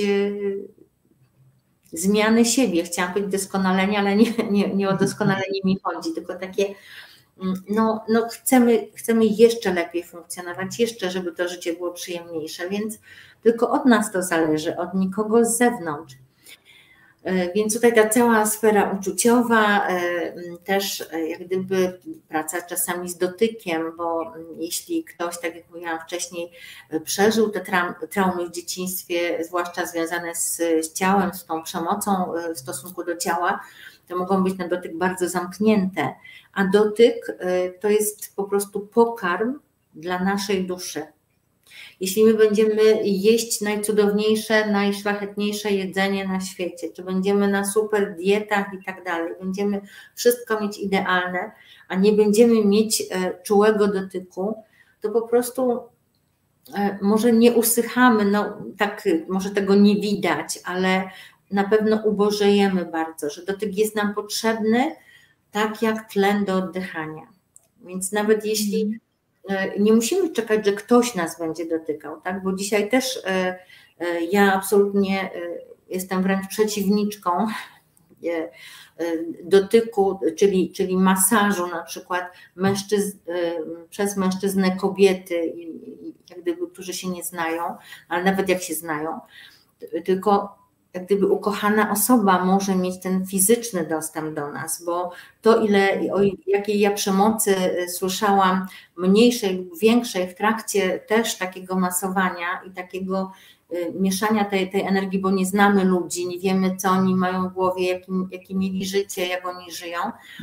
zmiany siebie. Chciałam powiedzieć doskonalenia, ale nie, nie, nie o doskonalenie mi chodzi, tylko takie no, no chcemy, chcemy jeszcze lepiej funkcjonować, jeszcze żeby to życie było przyjemniejsze, więc tylko od nas to zależy, od nikogo z zewnątrz. Więc tutaj ta cała sfera uczuciowa, też jak gdyby praca czasami z dotykiem, bo jeśli ktoś, tak jak mówiłam wcześniej, przeżył te traumy w dzieciństwie, zwłaszcza związane z, z ciałem, z tą przemocą w stosunku do ciała, to mogą być na dotyk bardzo zamknięte, a dotyk to jest po prostu pokarm dla naszej duszy. jeśli my będziemy jeść najcudowniejsze, najszlachetniejsze jedzenie na świecie, czy będziemy na super dietach i tak dalej, będziemy wszystko mieć idealne, a nie będziemy mieć czułego dotyku, to po prostu może nie usychamy, no tak, może tego nie widać, ale na pewno ubożejemy bardzo, że dotyk jest nam potrzebny, tak jak tlen do oddychania. Więc nawet jeśli nie musimy czekać, że ktoś nas będzie dotykał, tak? Bo dzisiaj też ja absolutnie jestem wręcz przeciwniczką dotyku, czyli, czyli masażu na przykład mężczyzn, przez mężczyznę kobiety, jak gdyby, którzy się nie znają, ale nawet jak się znają, tylko jak gdyby ukochana osoba może mieć ten fizyczny dostęp do nas, bo to, ile, o jakiej ja przemocy słyszałam, mniejszej lub większej, w trakcie też takiego masowania i takiego mieszania tej, tej energii, bo nie znamy ludzi, nie wiemy, co oni mają w głowie, jakim, jakie mieli życie, jak oni żyją,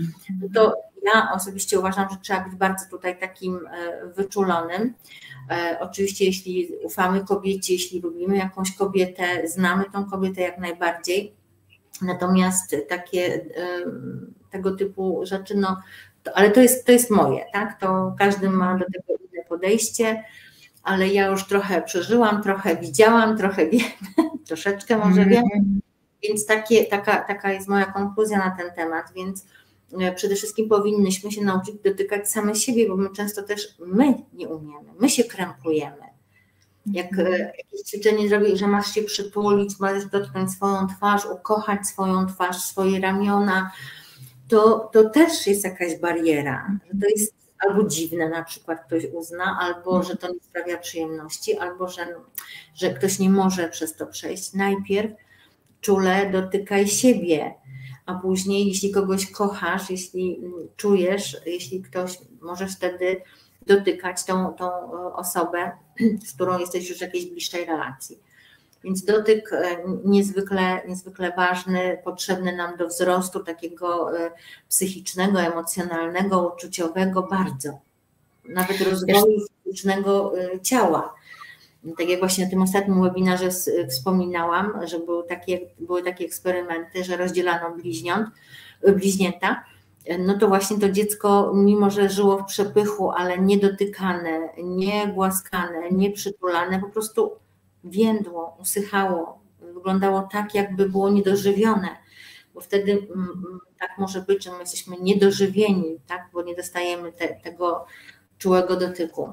to ja osobiście uważam, że trzeba być bardzo tutaj takim wyczulonym. Oczywiście jeśli ufamy kobiecie, jeśli lubimy jakąś kobietę, znamy tą kobietę jak najbardziej, natomiast takie tego typu rzeczy, no, to, ale to jest, to jest moje, tak? To każdy ma do tego inne podejście, ale ja już trochę przeżyłam, trochę widziałam, trochę wiem, troszeczkę może wiem, więc takie, taka, taka jest moja konkluzja na ten temat, więc przede wszystkim powinnyśmy się nauczyć dotykać same siebie, bo my często też my nie umiemy, my się krępujemy. Jak jakieś ćwiczenie zrobić, że masz się przytulić, masz dotknąć swoją twarz, ukochać swoją twarz, swoje ramiona, to, to też jest jakaś bariera, że to jest albo dziwne na przykład ktoś uzna, albo że to nie sprawia przyjemności, albo że, że ktoś nie może przez to przejść. Najpierw czule dotykaj siebie, a później jeśli kogoś kochasz, jeśli czujesz, jeśli ktoś, możesz wtedy dotykać tą, tą osobę, z którą jesteś już w jakiejś bliższej relacji. Więc dotyk niezwykle, niezwykle ważny, potrzebny nam do wzrostu takiego psychicznego, emocjonalnego, uczuciowego bardzo. Nawet rozwoju fizycznego ciała. Tak jak właśnie na tym ostatnim webinarze wspominałam, że były takie, były takie eksperymenty, że rozdzielano bliźniąt, bliźnięta, no to właśnie to dziecko, mimo że żyło w przepychu, ale nie dotykane, nie głaskane, nie przytulane, po prostu więdło, usychało, wyglądało tak, jakby było niedożywione, bo wtedy tak może być, że my jesteśmy niedożywieni, tak, bo nie dostajemy te, tego czułego dotyku.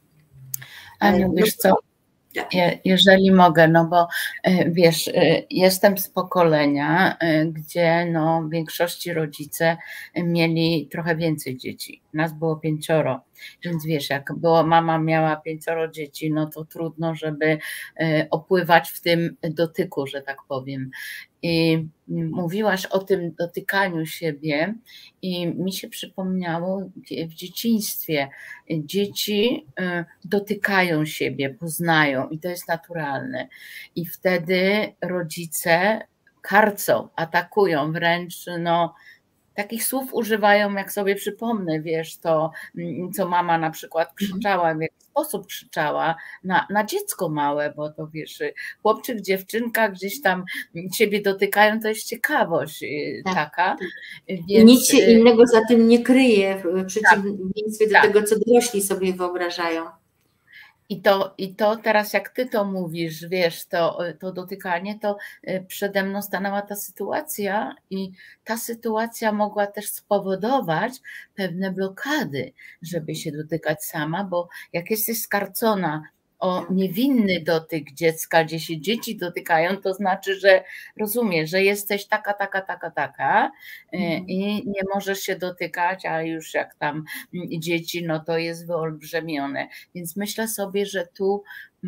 Aniu, wiesz co, jeżeli mogę, no bo wiesz, jestem z pokolenia, gdzie no w większości rodzice mieli trochę więcej dzieci. Nas było pięcioro, więc wiesz, jak było, mama miała pięcioro dzieci, no to trudno, żeby opływać w tym dotyku, że tak powiem. I mówiłaś o tym dotykaniu siebie i mi się przypomniało w dzieciństwie. Dzieci dotykają siebie, poznają i to jest naturalne. I wtedy rodzice karcą, atakują wręcz, no takich słów używają, jak sobie przypomnę, wiesz, to co mama na przykład krzyczała, w jaki sposób krzyczała na, na dziecko małe, bo to wiesz, chłopczyk, dziewczynka gdzieś tam siebie dotykają, to jest ciekawość tak, taka. Więc... I nic się innego za tym nie kryje, w przeciwieństwie tak, do tego, co dorośli sobie wyobrażają. I to, I to teraz jak ty to mówisz, wiesz, to, to dotykanie, to przede mną stanęła ta sytuacja i ta sytuacja mogła też spowodować pewne blokady, żeby się dotykać sama, bo jak jesteś skarcona o niewinny dotyk dziecka, gdzie się dzieci dotykają, to znaczy, że rozumiesz, że jesteś taka, taka, taka, taka i nie możesz się dotykać, a już jak tam dzieci, no to jest wyolbrzymione. Więc myślę sobie, że tu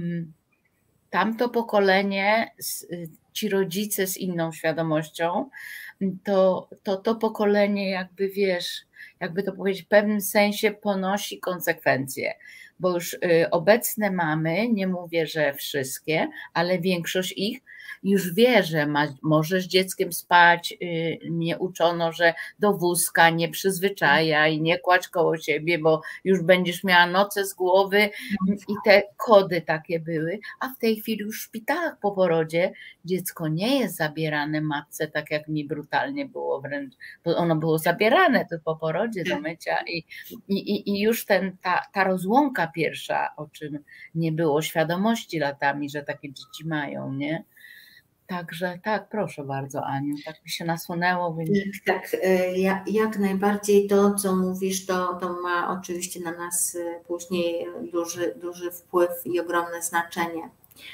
tamto pokolenie, ci rodzice z inną świadomością, to to, to pokolenie jakby wiesz, jakby to powiedzieć, w pewnym sensie ponosi konsekwencje, bo już obecne mamy, nie mówię, że wszystkie, ale większość ich już wie, że ma, możesz z dzieckiem spać, mnie uczono, że do wózka nie przyzwyczajaj, nie kładź koło siebie, bo już będziesz miała noce z głowy i te kody takie były, a w tej chwili już w szpitalach po porodzie dziecko nie jest zabierane matce, tak jak mi brutalnie było wręcz, bo ono było zabierane to po porodzie do mycia i, i, i już ten, ta, ta rozłąka pierwsza, o czym nie było świadomości latami, że takie dzieci mają, nie? Także tak, proszę bardzo, Aniu, tak mi się nasunęło. Więc... Tak, jak, jak najbardziej to, co mówisz, to, to ma oczywiście na nas później duży, duży wpływ i ogromne znaczenie.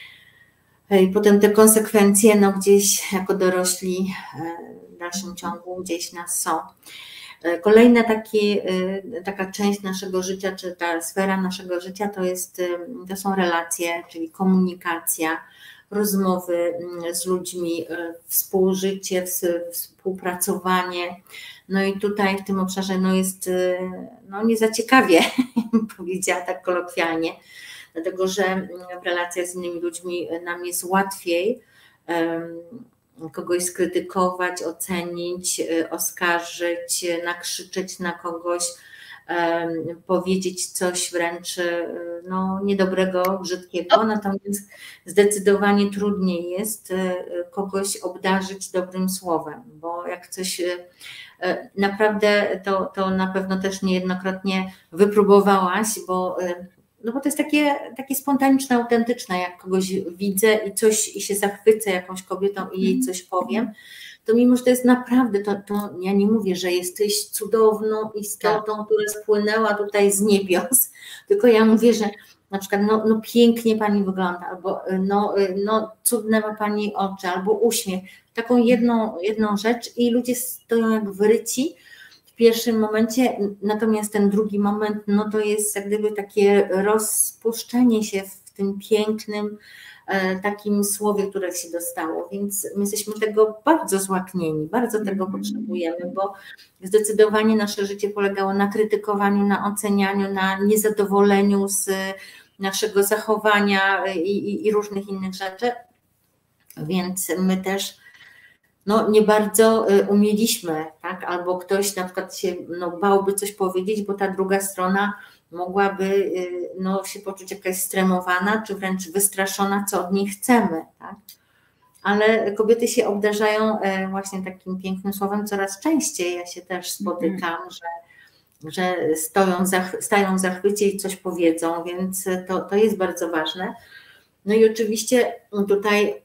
I potem te konsekwencje, no gdzieś jako dorośli w dalszym ciągu gdzieś nas są. Kolejna taki, taka część naszego życia, czy ta sfera naszego życia, to, jest, to są relacje, czyli komunikacja, rozmowy z ludźmi, współżycie, współpracowanie. No i tutaj w tym obszarze no jest no nie za ciekawie, powiedziała tak kolokwialnie, dlatego że w relacjach z innymi ludźmi nam jest łatwiej kogoś skrytykować, ocenić, oskarżyć, nakrzyczeć na kogoś, powiedzieć coś wręcz no, niedobrego, brzydkiego, natomiast zdecydowanie trudniej jest kogoś obdarzyć dobrym słowem, bo jak coś naprawdę, to, to na pewno też niejednokrotnie wypróbowałaś, bo, no bo to jest takie, takie spontaniczne, autentyczne, jak kogoś widzę i coś i się zachwycę jakąś kobietą i jej coś powiem, to mimo, że to jest naprawdę, to, to ja nie mówię, że jesteś cudowną istotą, tak, która spłynęła tutaj z niebios, tylko ja mówię, że na przykład no, no pięknie pani wygląda, albo no, no cudne ma pani oczy, albo uśmiech, taką jedną, jedną rzecz i ludzie stoją jak wryci w pierwszym momencie, natomiast ten drugi moment, no to jest jak gdyby takie rozpuszczenie się w tym pięknym takim słowie, które się dostało, więc my jesteśmy tego bardzo złaknieni, bardzo tego potrzebujemy, bo zdecydowanie nasze życie polegało na krytykowaniu, na ocenianiu, na niezadowoleniu z naszego zachowania i, i, i różnych innych rzeczy, więc my też no, nie bardzo umieliśmy, tak? Albo ktoś na przykład się no, bałby coś powiedzieć, bo ta druga strona mogłaby no, się poczuć jakaś stremowana, czy wręcz wystraszona, co od niej chcemy. Tak? Ale kobiety się obdarzają właśnie takim pięknym słowem coraz częściej. Ja się też spotykam, że, że stoją, stają w zachwycie i coś powiedzą, więc to, to jest bardzo ważne. No i oczywiście tutaj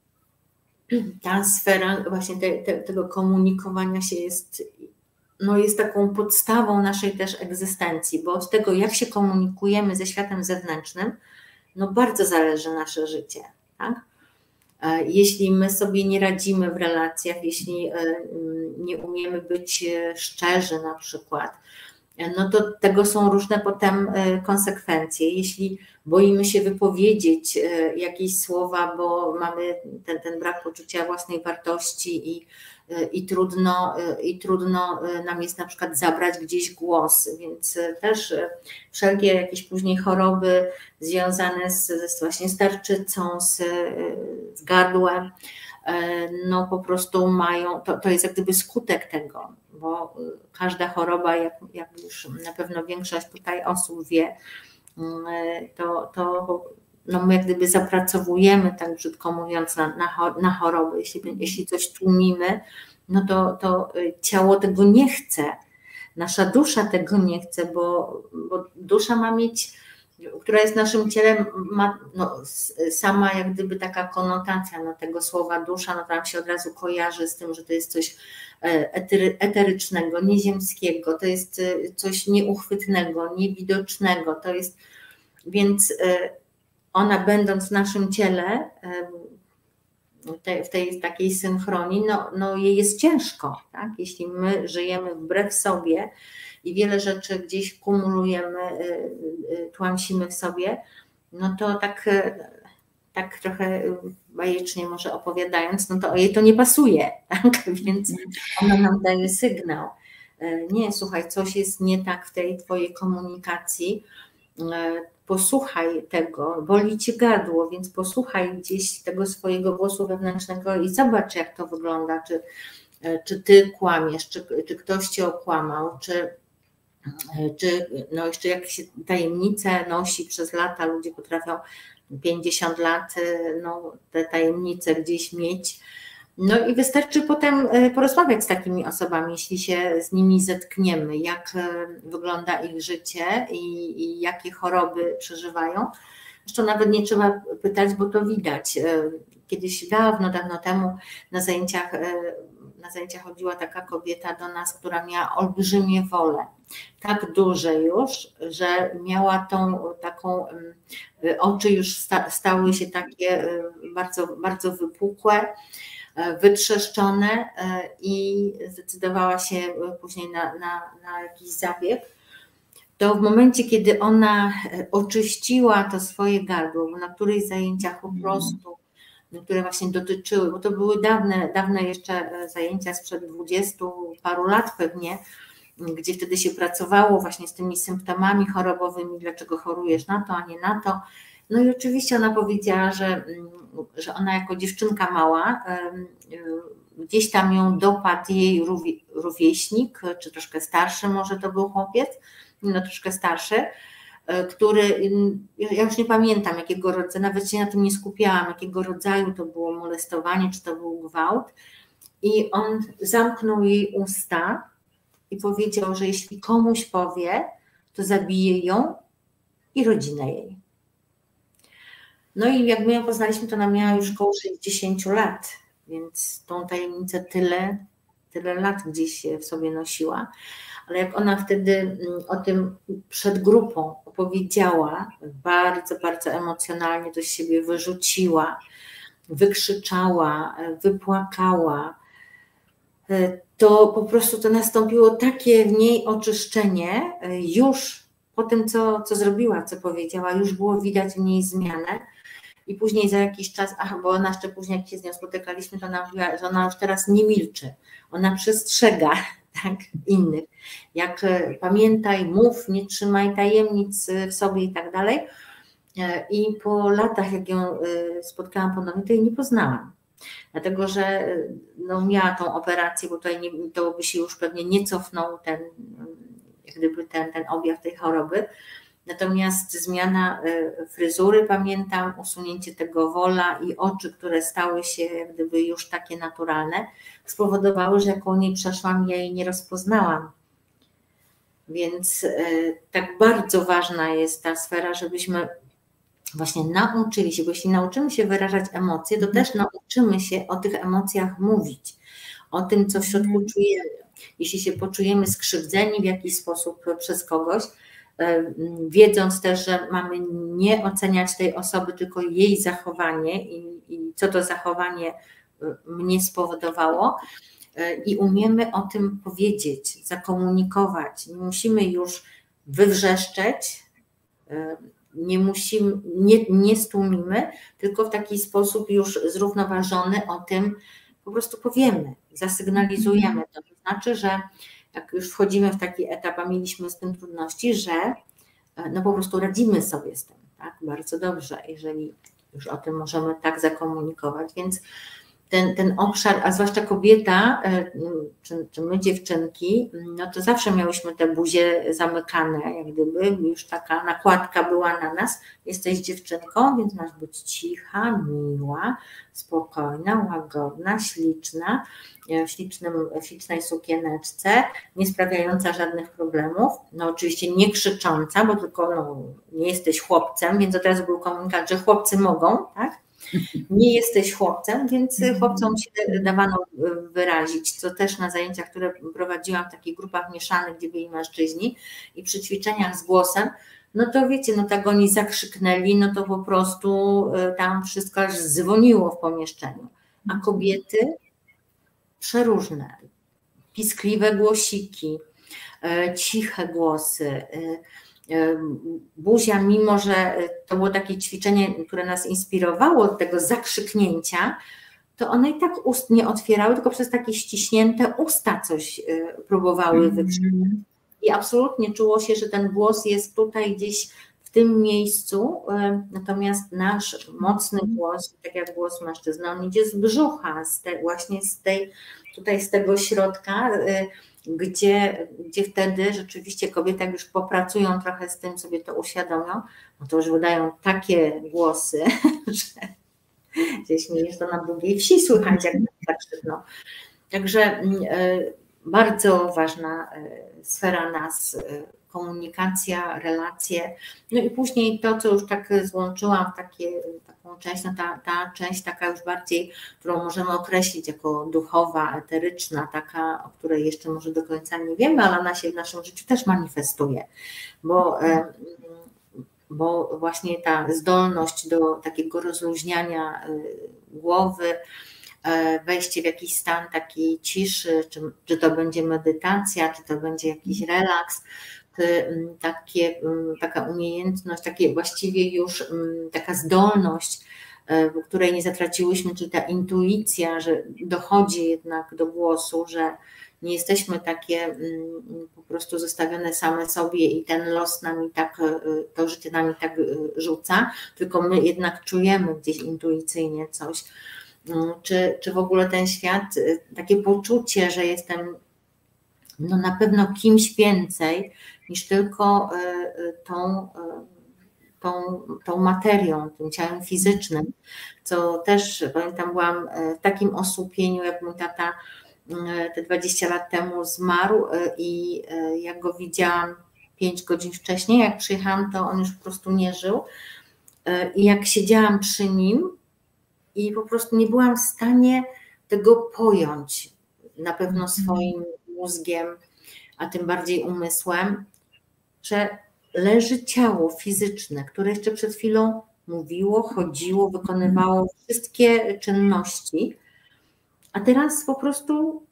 ta sfera właśnie te, te, tego komunikowania się jest no jest taką podstawą naszej też egzystencji, bo od tego, jak się komunikujemy ze światem zewnętrznym, no bardzo zależy nasze życie. Tak? Jeśli my sobie nie radzimy w relacjach, jeśli nie umiemy być szczerzy na przykład, no to tego są różne potem konsekwencje. Jeśli boimy się wypowiedzieć jakieś słowa, bo mamy ten, ten brak poczucia własnej wartości i I trudno, i trudno nam jest na przykład zabrać gdzieś głos, więc też wszelkie jakieś później choroby związane z, z właśnie z tarczycą, z, z gardłem, no po prostu mają, to, to jest jak gdyby skutek tego, bo każda choroba, jak, jak już na pewno większość tutaj osób wie, to, to no my jak gdyby zapracowujemy, tak brzydko mówiąc, na, na, na choroby. Jeśli, jeśli coś tłumimy, no to, to ciało tego nie chce, nasza dusza tego nie chce, bo, bo dusza ma mieć, która jest naszym ciałem, ma no, sama jak gdyby taka konotacja no, tego słowa dusza, no tam się od razu kojarzy z tym, że to jest coś etery, eterycznego, nieziemskiego, to jest coś nieuchwytnego, niewidocznego, to jest, więc ona będąc w naszym ciele, w tej takiej synchronii, no, no jej jest ciężko, tak? Jeśli my żyjemy wbrew sobie i wiele rzeczy gdzieś kumulujemy, tłamsimy w sobie, no to tak, tak trochę bajecznie może opowiadając, no to jej to nie pasuje, tak? Więc ona nam daje sygnał. nie, słuchaj, coś jest nie tak w tej twojej komunikacji, posłuchaj tego, boli cię gardło, więc posłuchaj gdzieś tego swojego głosu wewnętrznego i zobacz, jak to wygląda, czy, czy ty kłamiesz, czy, czy ktoś cię okłamał, czy, czy no jeszcze jak się tajemnice nosi przez lata, ludzie potrafią pięćdziesiąt lat no, te tajemnice gdzieś mieć. No i wystarczy potem porozmawiać z takimi osobami, jeśli się z nimi zetkniemy, jak wygląda ich życie i, i jakie choroby przeżywają. Zresztą nawet nie trzeba pytać, bo to widać. Kiedyś dawno, dawno temu na zajęciach, na zajęciach chodziła taka kobieta do nas, która miała olbrzymie wolę. Tak duże już, że miała tą taką, oczy już stały się takie bardzo, bardzo wypukłe, wytrzeszczone i zdecydowała się później na, na, na jakiś zabieg. To w momencie, kiedy ona oczyściła to swoje gardło, na których zajęciach po prostu, które właśnie dotyczyły, bo to były dawne, dawne jeszcze zajęcia sprzed dwudziestu paru lat pewnie, gdzie wtedy się pracowało właśnie z tymi symptomami chorobowymi, dlaczego chorujesz na to, a nie na to. No i oczywiście ona powiedziała, że, że ona jako dziewczynka mała, gdzieś tam ją dopadł jej rówieśnik, czy troszkę starszy może to był chłopiec, no troszkę starszy, który, ja już nie pamiętam jakiego rodzaju, nawet się na tym nie skupiałam, jakiego rodzaju to było molestowanie, czy to był gwałt, i on zamknął jej usta i powiedział, że jeśli komuś powie, to zabije ją i rodzinę jej. No i jak my ją poznaliśmy, to ona miała już około sześćdziesięciu lat, więc tą tajemnicę tyle, tyle lat gdzieś w sobie nosiła. Ale jak ona wtedy o tym przed grupą opowiedziała, bardzo, bardzo emocjonalnie to z siebie wyrzuciła, wykrzyczała, wypłakała, to po prostu to nastąpiło takie w niej oczyszczenie, już po tym, co, co zrobiła, co powiedziała, już było widać w niej zmianę. I później za jakiś czas, ach, bo ona jeszcze później, jak się z nią spotykaliśmy, to ona mówiła, że ona już teraz nie milczy, ona przestrzega, tak, innych. Jak pamiętaj, mów, nie trzymaj tajemnic w sobie i tak dalej. I po latach, jak ją spotkałam ponownie, to jej nie poznałam. Dlatego, że no, miała tą operację, bo tutaj nie, to by się już pewnie nie cofnął ten, jak gdyby ten, ten objaw tej choroby. Natomiast zmiana fryzury, pamiętam, usunięcie tego wola i oczy, które stały się jak gdyby już takie naturalne, spowodowały, że jak o niej przeszłam, ja jej nie rozpoznałam. Więc tak bardzo ważna jest ta sfera, żebyśmy właśnie nauczyli się, bo jeśli nauczymy się wyrażać emocje, to też nauczymy się o tych emocjach mówić, o tym, co w środku czujemy. Jeśli się poczujemy skrzywdzeni w jakiś sposób przez kogoś, wiedząc też, że mamy nie oceniać tej osoby, tylko jej zachowanie i, i co to zachowanie mnie spowodowało, i umiemy o tym powiedzieć, zakomunikować. Nie musimy już wywrzeszczeć, nie musimy, nie, nie stłumimy, tylko w taki sposób już zrównoważony o tym po prostu powiemy, zasygnalizujemy to. To znaczy, że jak już wchodzimy w taki etap, a mieliśmy z tym trudności, że no po prostu radzimy sobie z tym, tak, bardzo dobrze, jeżeli już o tym możemy tak zakomunikować, więc ten, ten obszar, a zwłaszcza kobieta, czy, czy my dziewczynki, no to zawsze miałyśmy te buzie zamykane, jak gdyby już taka nakładka była na nas, jesteś dziewczynką, więc masz być cicha, miła, spokojna, łagodna, śliczna, w, ślicznym, w ślicznej sukieneczce, nie sprawiająca żadnych problemów, no oczywiście nie krzycząca, bo tylko no, nie jesteś chłopcem, więc od razu był komunikat, że chłopcy mogą, tak? Nie jesteś chłopcem, więc chłopcom się dawano wyrazić, co też na zajęciach, które prowadziłam w takich grupach mieszanych, gdzie byli mężczyźni, i przy ćwiczeniach z głosem, no to wiecie, no tak oni zakrzyknęli, no to po prostu tam wszystko aż dzwoniło w pomieszczeniu. A kobiety przeróżne, piskliwe głosiki, ciche głosy, buzia, mimo że to było takie ćwiczenie, które nas inspirowało do tego zakrzyknięcia, to one i tak ust nie otwierały, tylko przez takie ściśnięte usta coś próbowały wykrzyczeć. I absolutnie czuło się, że ten głos jest tutaj gdzieś w tym miejscu, natomiast nasz mocny głos, tak jak głos mężczyzny, on idzie z brzucha, z te, właśnie z tej, tutaj z tego środka, gdzie, gdzie wtedy rzeczywiście kobiety, jak już popracują trochę z tym, sobie to uświadomią, no to już wydają takie głosy, że gdzieś śmiejesz, to na długiej wsi słychać, jak tak krzykną. Także bardzo ważna sfera nas, komunikacja, relacje, no i później to, co już tak złączyłam w takie, taką część, no ta, ta część taka już bardziej, którą możemy określić jako duchowa, eteryczna, taka, o której jeszcze może do końca nie wiemy, ale ona się w naszym życiu też manifestuje, bo, bo właśnie ta zdolność do takiego rozluźniania głowy, wejście w jakiś stan takiej ciszy, czy, czy to będzie medytacja, czy to będzie jakiś relaks, takie, taka umiejętność, takie właściwie już taka zdolność, której nie zatraciłyśmy, czyli ta intuicja, że dochodzi jednak do głosu, że nie jesteśmy takie po prostu zostawione same sobie i ten los nami tak, to życie nami tak rzuca, tylko my jednak czujemy gdzieś intuicyjnie coś. Czy, czy w ogóle ten świat, takie poczucie, że jestem no na pewno kimś więcej niż tylko tą, tą, tą materią, tym ciałem fizycznym, co też pamiętam, byłam w takim osłupieniu, jak mój tata te dwadzieścia lat temu zmarł i jak go widziałam pięć godzin wcześniej, jak przyjechałam, to on już po prostu nie żył i jak siedziałam przy nim, i po prostu nie byłam w stanie tego pojąć, na pewno swoim mózgiem, a tym bardziej umysłem, że leży ciało fizyczne, które jeszcze przed chwilą mówiło, chodziło, wykonywało wszystkie czynności, a teraz po prostu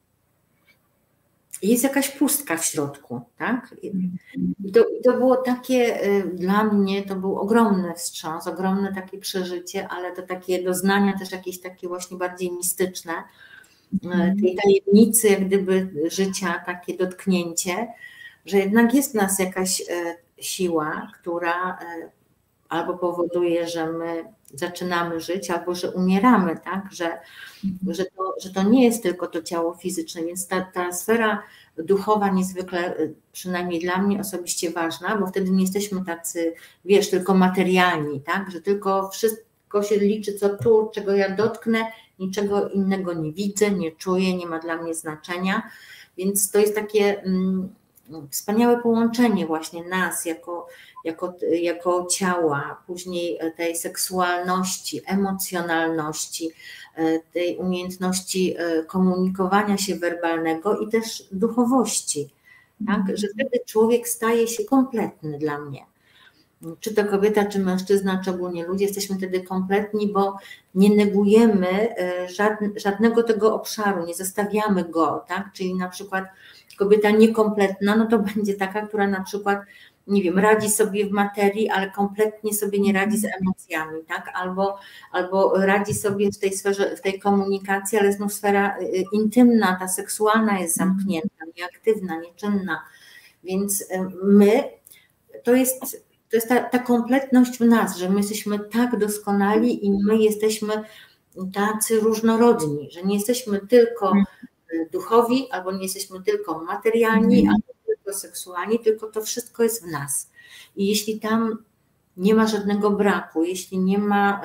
jest jakaś pustka w środku, tak? I to, i to było takie, dla mnie to był ogromny wstrząs, ogromne takie przeżycie, ale to takie doznania też jakieś takie właśnie bardziej mistyczne, tej tajemnicy jak gdyby życia, takie dotknięcie, że jednak jest w nas jakaś siła, która albo powoduje, że my zaczynamy żyć, albo że umieramy, tak? Że, że, to, że to nie jest tylko to ciało fizyczne, więc ta, ta sfera duchowa niezwykle, przynajmniej dla mnie osobiście ważna, bo wtedy nie jesteśmy tacy, wiesz, tylko materialni, tak? Że tylko wszystko się liczy, co tu, czego ja dotknę, niczego innego nie widzę, nie czuję, nie ma dla mnie znaczenia, więc to jest takie mm, wspaniałe połączenie właśnie nas jako, jako, jako ciała, później tej seksualności, emocjonalności, tej umiejętności komunikowania się werbalnego i też duchowości, tak? Że wtedy człowiek staje się kompletny dla mnie. Czy to kobieta, czy mężczyzna, czy ogólnie ludzie, jesteśmy wtedy kompletni, bo nie negujemy żadnego tego obszaru, nie zostawiamy go, tak? Czyli na przykład kobieta niekompletna, no to będzie taka, która na przykład, nie wiem, radzi sobie w materii, ale kompletnie sobie nie radzi z emocjami, tak? Albo, albo radzi sobie w tej sferze, w tej komunikacji, ale znów sfera intymna, ta seksualna jest zamknięta, nieaktywna, nieczynna. Więc my, to jest, to jest ta, ta kompletność w nas, że my jesteśmy tak doskonali i my jesteśmy tacy różnorodni, że nie jesteśmy tylko duchowi, albo nie jesteśmy tylko materialni, albo tylko seksualni, tylko to wszystko jest w nas. I jeśli tam nie ma żadnego braku, jeśli nie ma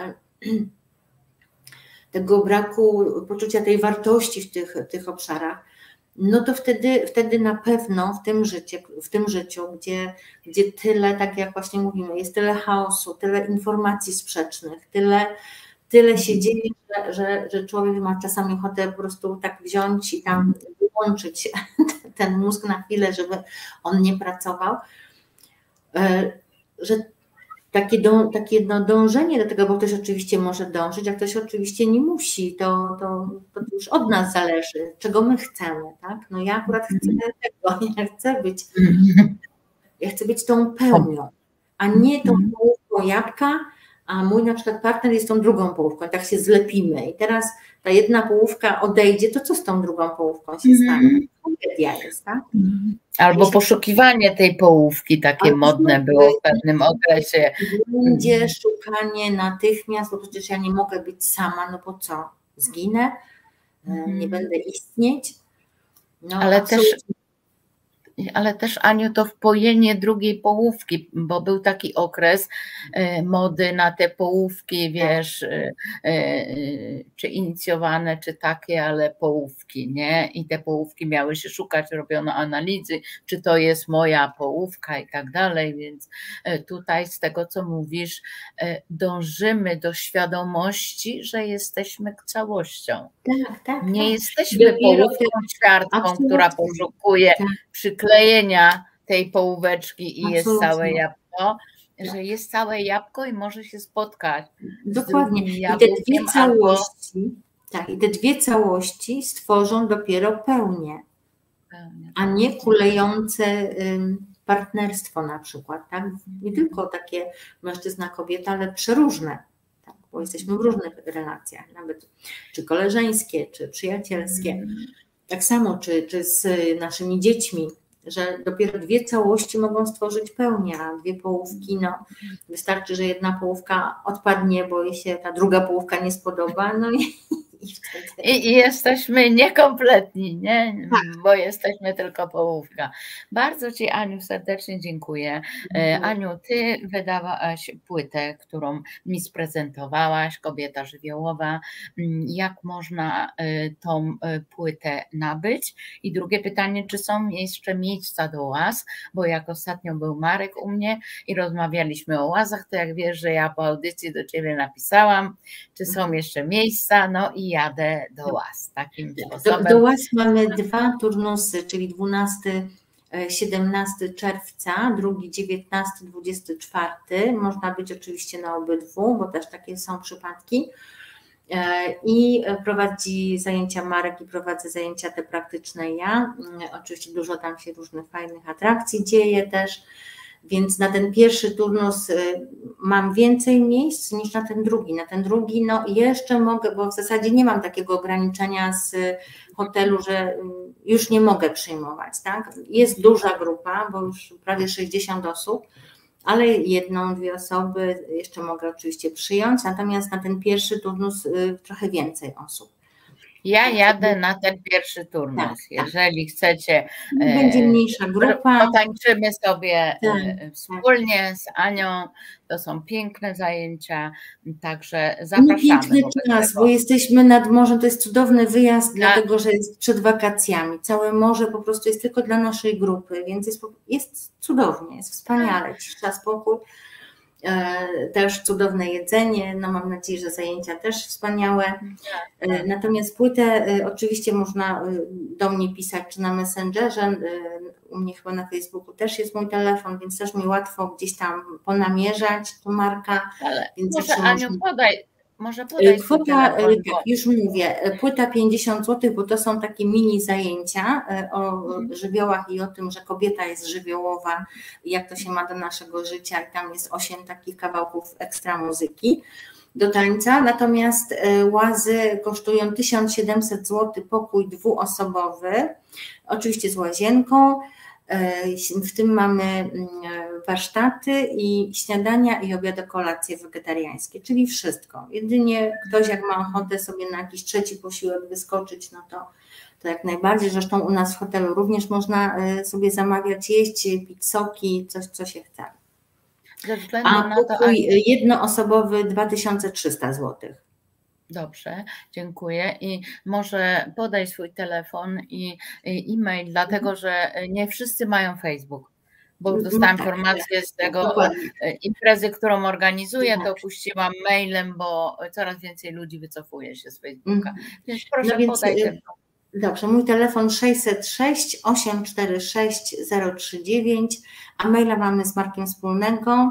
tego braku poczucia tej wartości w tych, tych obszarach, no to wtedy, wtedy na pewno w tym życiu, w tym życiu, gdzie, gdzie tyle, tak jak właśnie mówimy, jest tyle chaosu, tyle informacji sprzecznych, tyle Tyle się dzieje, że, że, że człowiek ma czasami ochotę po prostu tak wziąć i tam wyłączyć ten mózg na chwilę, żeby on nie pracował, że takie, dą, takie no dążenie do tego, bo ktoś oczywiście może dążyć, a ktoś oczywiście nie musi, to, to, to już od nas zależy, czego my chcemy, tak? No ja akurat chcę tego, ja chcę być, ja chcę być tą pełnią, a nie tą połówką jabłka, a mój na przykład partner jest tą drugą połówką, tak się zlepimy i teraz ta jedna połówka odejdzie, to co z tą drugą połówką się stanie? Tragedia jest, tak? Albo poszukiwanie tej połówki, takie Albo modne było w pewnym okresie. Będzie szukanie natychmiast, bo przecież ja nie mogę być sama, no po co? Zginę? Nie będę istnieć? No, ale absolutnie. też Ale też, Aniu, to wpojenie drugiej połówki, bo był taki okres y, mody na te połówki, wiesz, y, y, czy inicjowane, czy takie, ale połówki, nie? I te połówki miały się szukać, robiono analizy, czy to jest moja połówka i tak dalej, więc y, tutaj z tego, co mówisz, y, dążymy do świadomości, że jesteśmy całością. Tak, tak. Nie tak. jesteśmy Dopiero połówką, ćwiartką, która poszukuje tak. przyklejenia tej połóweczki i Absolutnie. jest całe jabłko, tak. że jest całe jabłko i może się spotkać. Dokładnie. I te dwie całości, albo... tak, i te dwie całości stworzą dopiero pełnię, pełnię. a nie kulejące partnerstwo na przykład. Tak? Nie tylko takie mężczyzna, kobieta, ale przeróżne. Bo jesteśmy w różnych relacjach, nawet czy koleżeńskie, czy przyjacielskie. Tak samo, czy, czy z naszymi dziećmi, że dopiero dwie całości mogą stworzyć pełnię, a dwie połówki, no wystarczy, że jedna połówka odpadnie, bo jej się ta druga połówka nie spodoba, no i, i wtedy... I, I jesteśmy niekompletni, nie? Tak. Bo jesteśmy tylko połówka. Bardzo Ci, Aniu, serdecznie dziękuję. Mhm. Aniu, Ty wydawałaś płytę, którą mi sprezentowałaś, Kobieta żywiołowa. Jak można tą płytę nabyć? I drugie pytanie, czy są jeszcze miejsca do łaz? Bo jak ostatnio był Marek u mnie i rozmawialiśmy o łazach, to jak wiesz, że ja po audycji do Ciebie napisałam, czy są jeszcze miejsca, no i jadę do łaz. Takim sposobem. Do, do łaz mamy dwa turnusy, czyli dwunastego siedemnastego czerwca, drugi dziewiętnastego dwudziestego czwartego. Można być oczywiście na obydwu, bo też takie są przypadki. I prowadzi zajęcia Marek i prowadzę zajęcia te praktyczne ja. Oczywiście dużo tam się różnych fajnych atrakcji dzieje też. Więc na ten pierwszy turnus mam więcej miejsc niż na ten drugi. Na ten drugi no jeszcze mogę, bo w zasadzie nie mam takiego ograniczenia z hotelu, że już nie mogę przyjmować. Tak? Jest duża grupa, bo już prawie sześćdziesiąt osób, ale jedną, dwie osoby jeszcze mogę oczywiście przyjąć, natomiast na ten pierwszy turnus trochę więcej osób. Ja jadę na ten pierwszy turnus. Tak, jeżeli tak. chcecie, będzie mniejsza grupa. Potańczymy sobie tak, wspólnie tak. z Anią. To są piękne zajęcia, także zapraszamy. Piękny czas, bo jesteśmy nad morzem, to jest cudowny wyjazd, tak. dlatego że jest przed wakacjami. Całe morze po prostu jest tylko dla naszej grupy, więc jest, jest cudownie, jest wspaniale, cisza, spokój. Też cudowne jedzenie, no mam nadzieję, że zajęcia też wspaniałe. Natomiast płytę oczywiście można do mnie pisać, czy na Messengerze, u mnie chyba na Facebooku też jest mój telefon, więc też mi łatwo gdzieś tam ponamierzać tu Marka. Ale więc może Aniu można... podaj, może podaj Kwota, tak, już mówię, płyta pięćdziesiąt złotych, bo to są takie mini zajęcia o żywiołach i o tym, że kobieta jest żywiołowa, jak to się ma do naszego życia i tam jest osiem takich kawałków ekstra muzyki do tańca, natomiast łazy kosztują tysiąc siedemset złotych, pokój dwuosobowy, oczywiście z łazienką. W tym mamy warsztaty i śniadania i obiady, kolacje wegetariańskie, czyli wszystko. Jedynie ktoś jak ma ochotę sobie na jakiś trzeci posiłek wyskoczyć, no to, to jak najbardziej. Zresztą u nas w hotelu również można sobie zamawiać, jeść, pić soki, coś co się chce. A pokój jednoosobowy dwa tysiące trzysta złotych. Dobrze, dziękuję i może podaj swój telefon i e-mail, dlatego że nie wszyscy mają Facebook, bo dostałam tak, informację z tego dokładnie. imprezy, którą organizuję, to puściłam mailem, bo coraz więcej ludzi wycofuje się z Facebooka, więc proszę no więc, podaj ten. Dobrze, mój telefon sześćset sześć osiemset czterdzieści sześć zero trzy dziewięć, a maila mamy z Markiem wspólnego.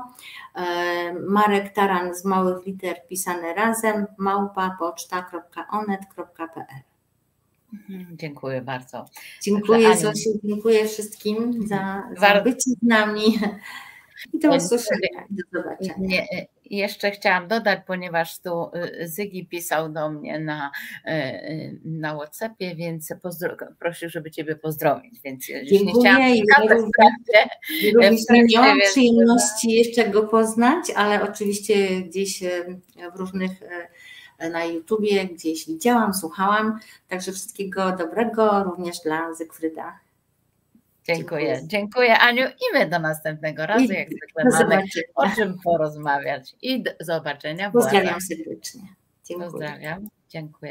Marek Taran z małych liter pisane razem, małpa poczta kropka onet kropka pe el. Dziękuję bardzo. Dziękuję Zosiu, dziękuję wszystkim za, za bycie z nami i do usłyszenia, do zobaczenia. Nie, I jeszcze chciałam dodać, ponieważ tu Zygi pisał do mnie na, na WhatsAppie, więc prosił, żeby Ciebie pozdrowić, więc dziękuję. nie chciałam Ja również nie miałam przyjemności jeszcze go poznać, ale oczywiście gdzieś w różnych na YouTubie gdzieś widziałam, słuchałam, także wszystkiego dobrego również dla Zygfryda. Dziękuję, dziękuję, dziękuję Aniu i my do następnego razu, I jak zwykle mamy o czym porozmawiać i do zobaczenia. Pozdrawiam serdecznie. Dziękuję. Pozdrawiam, dziękuję.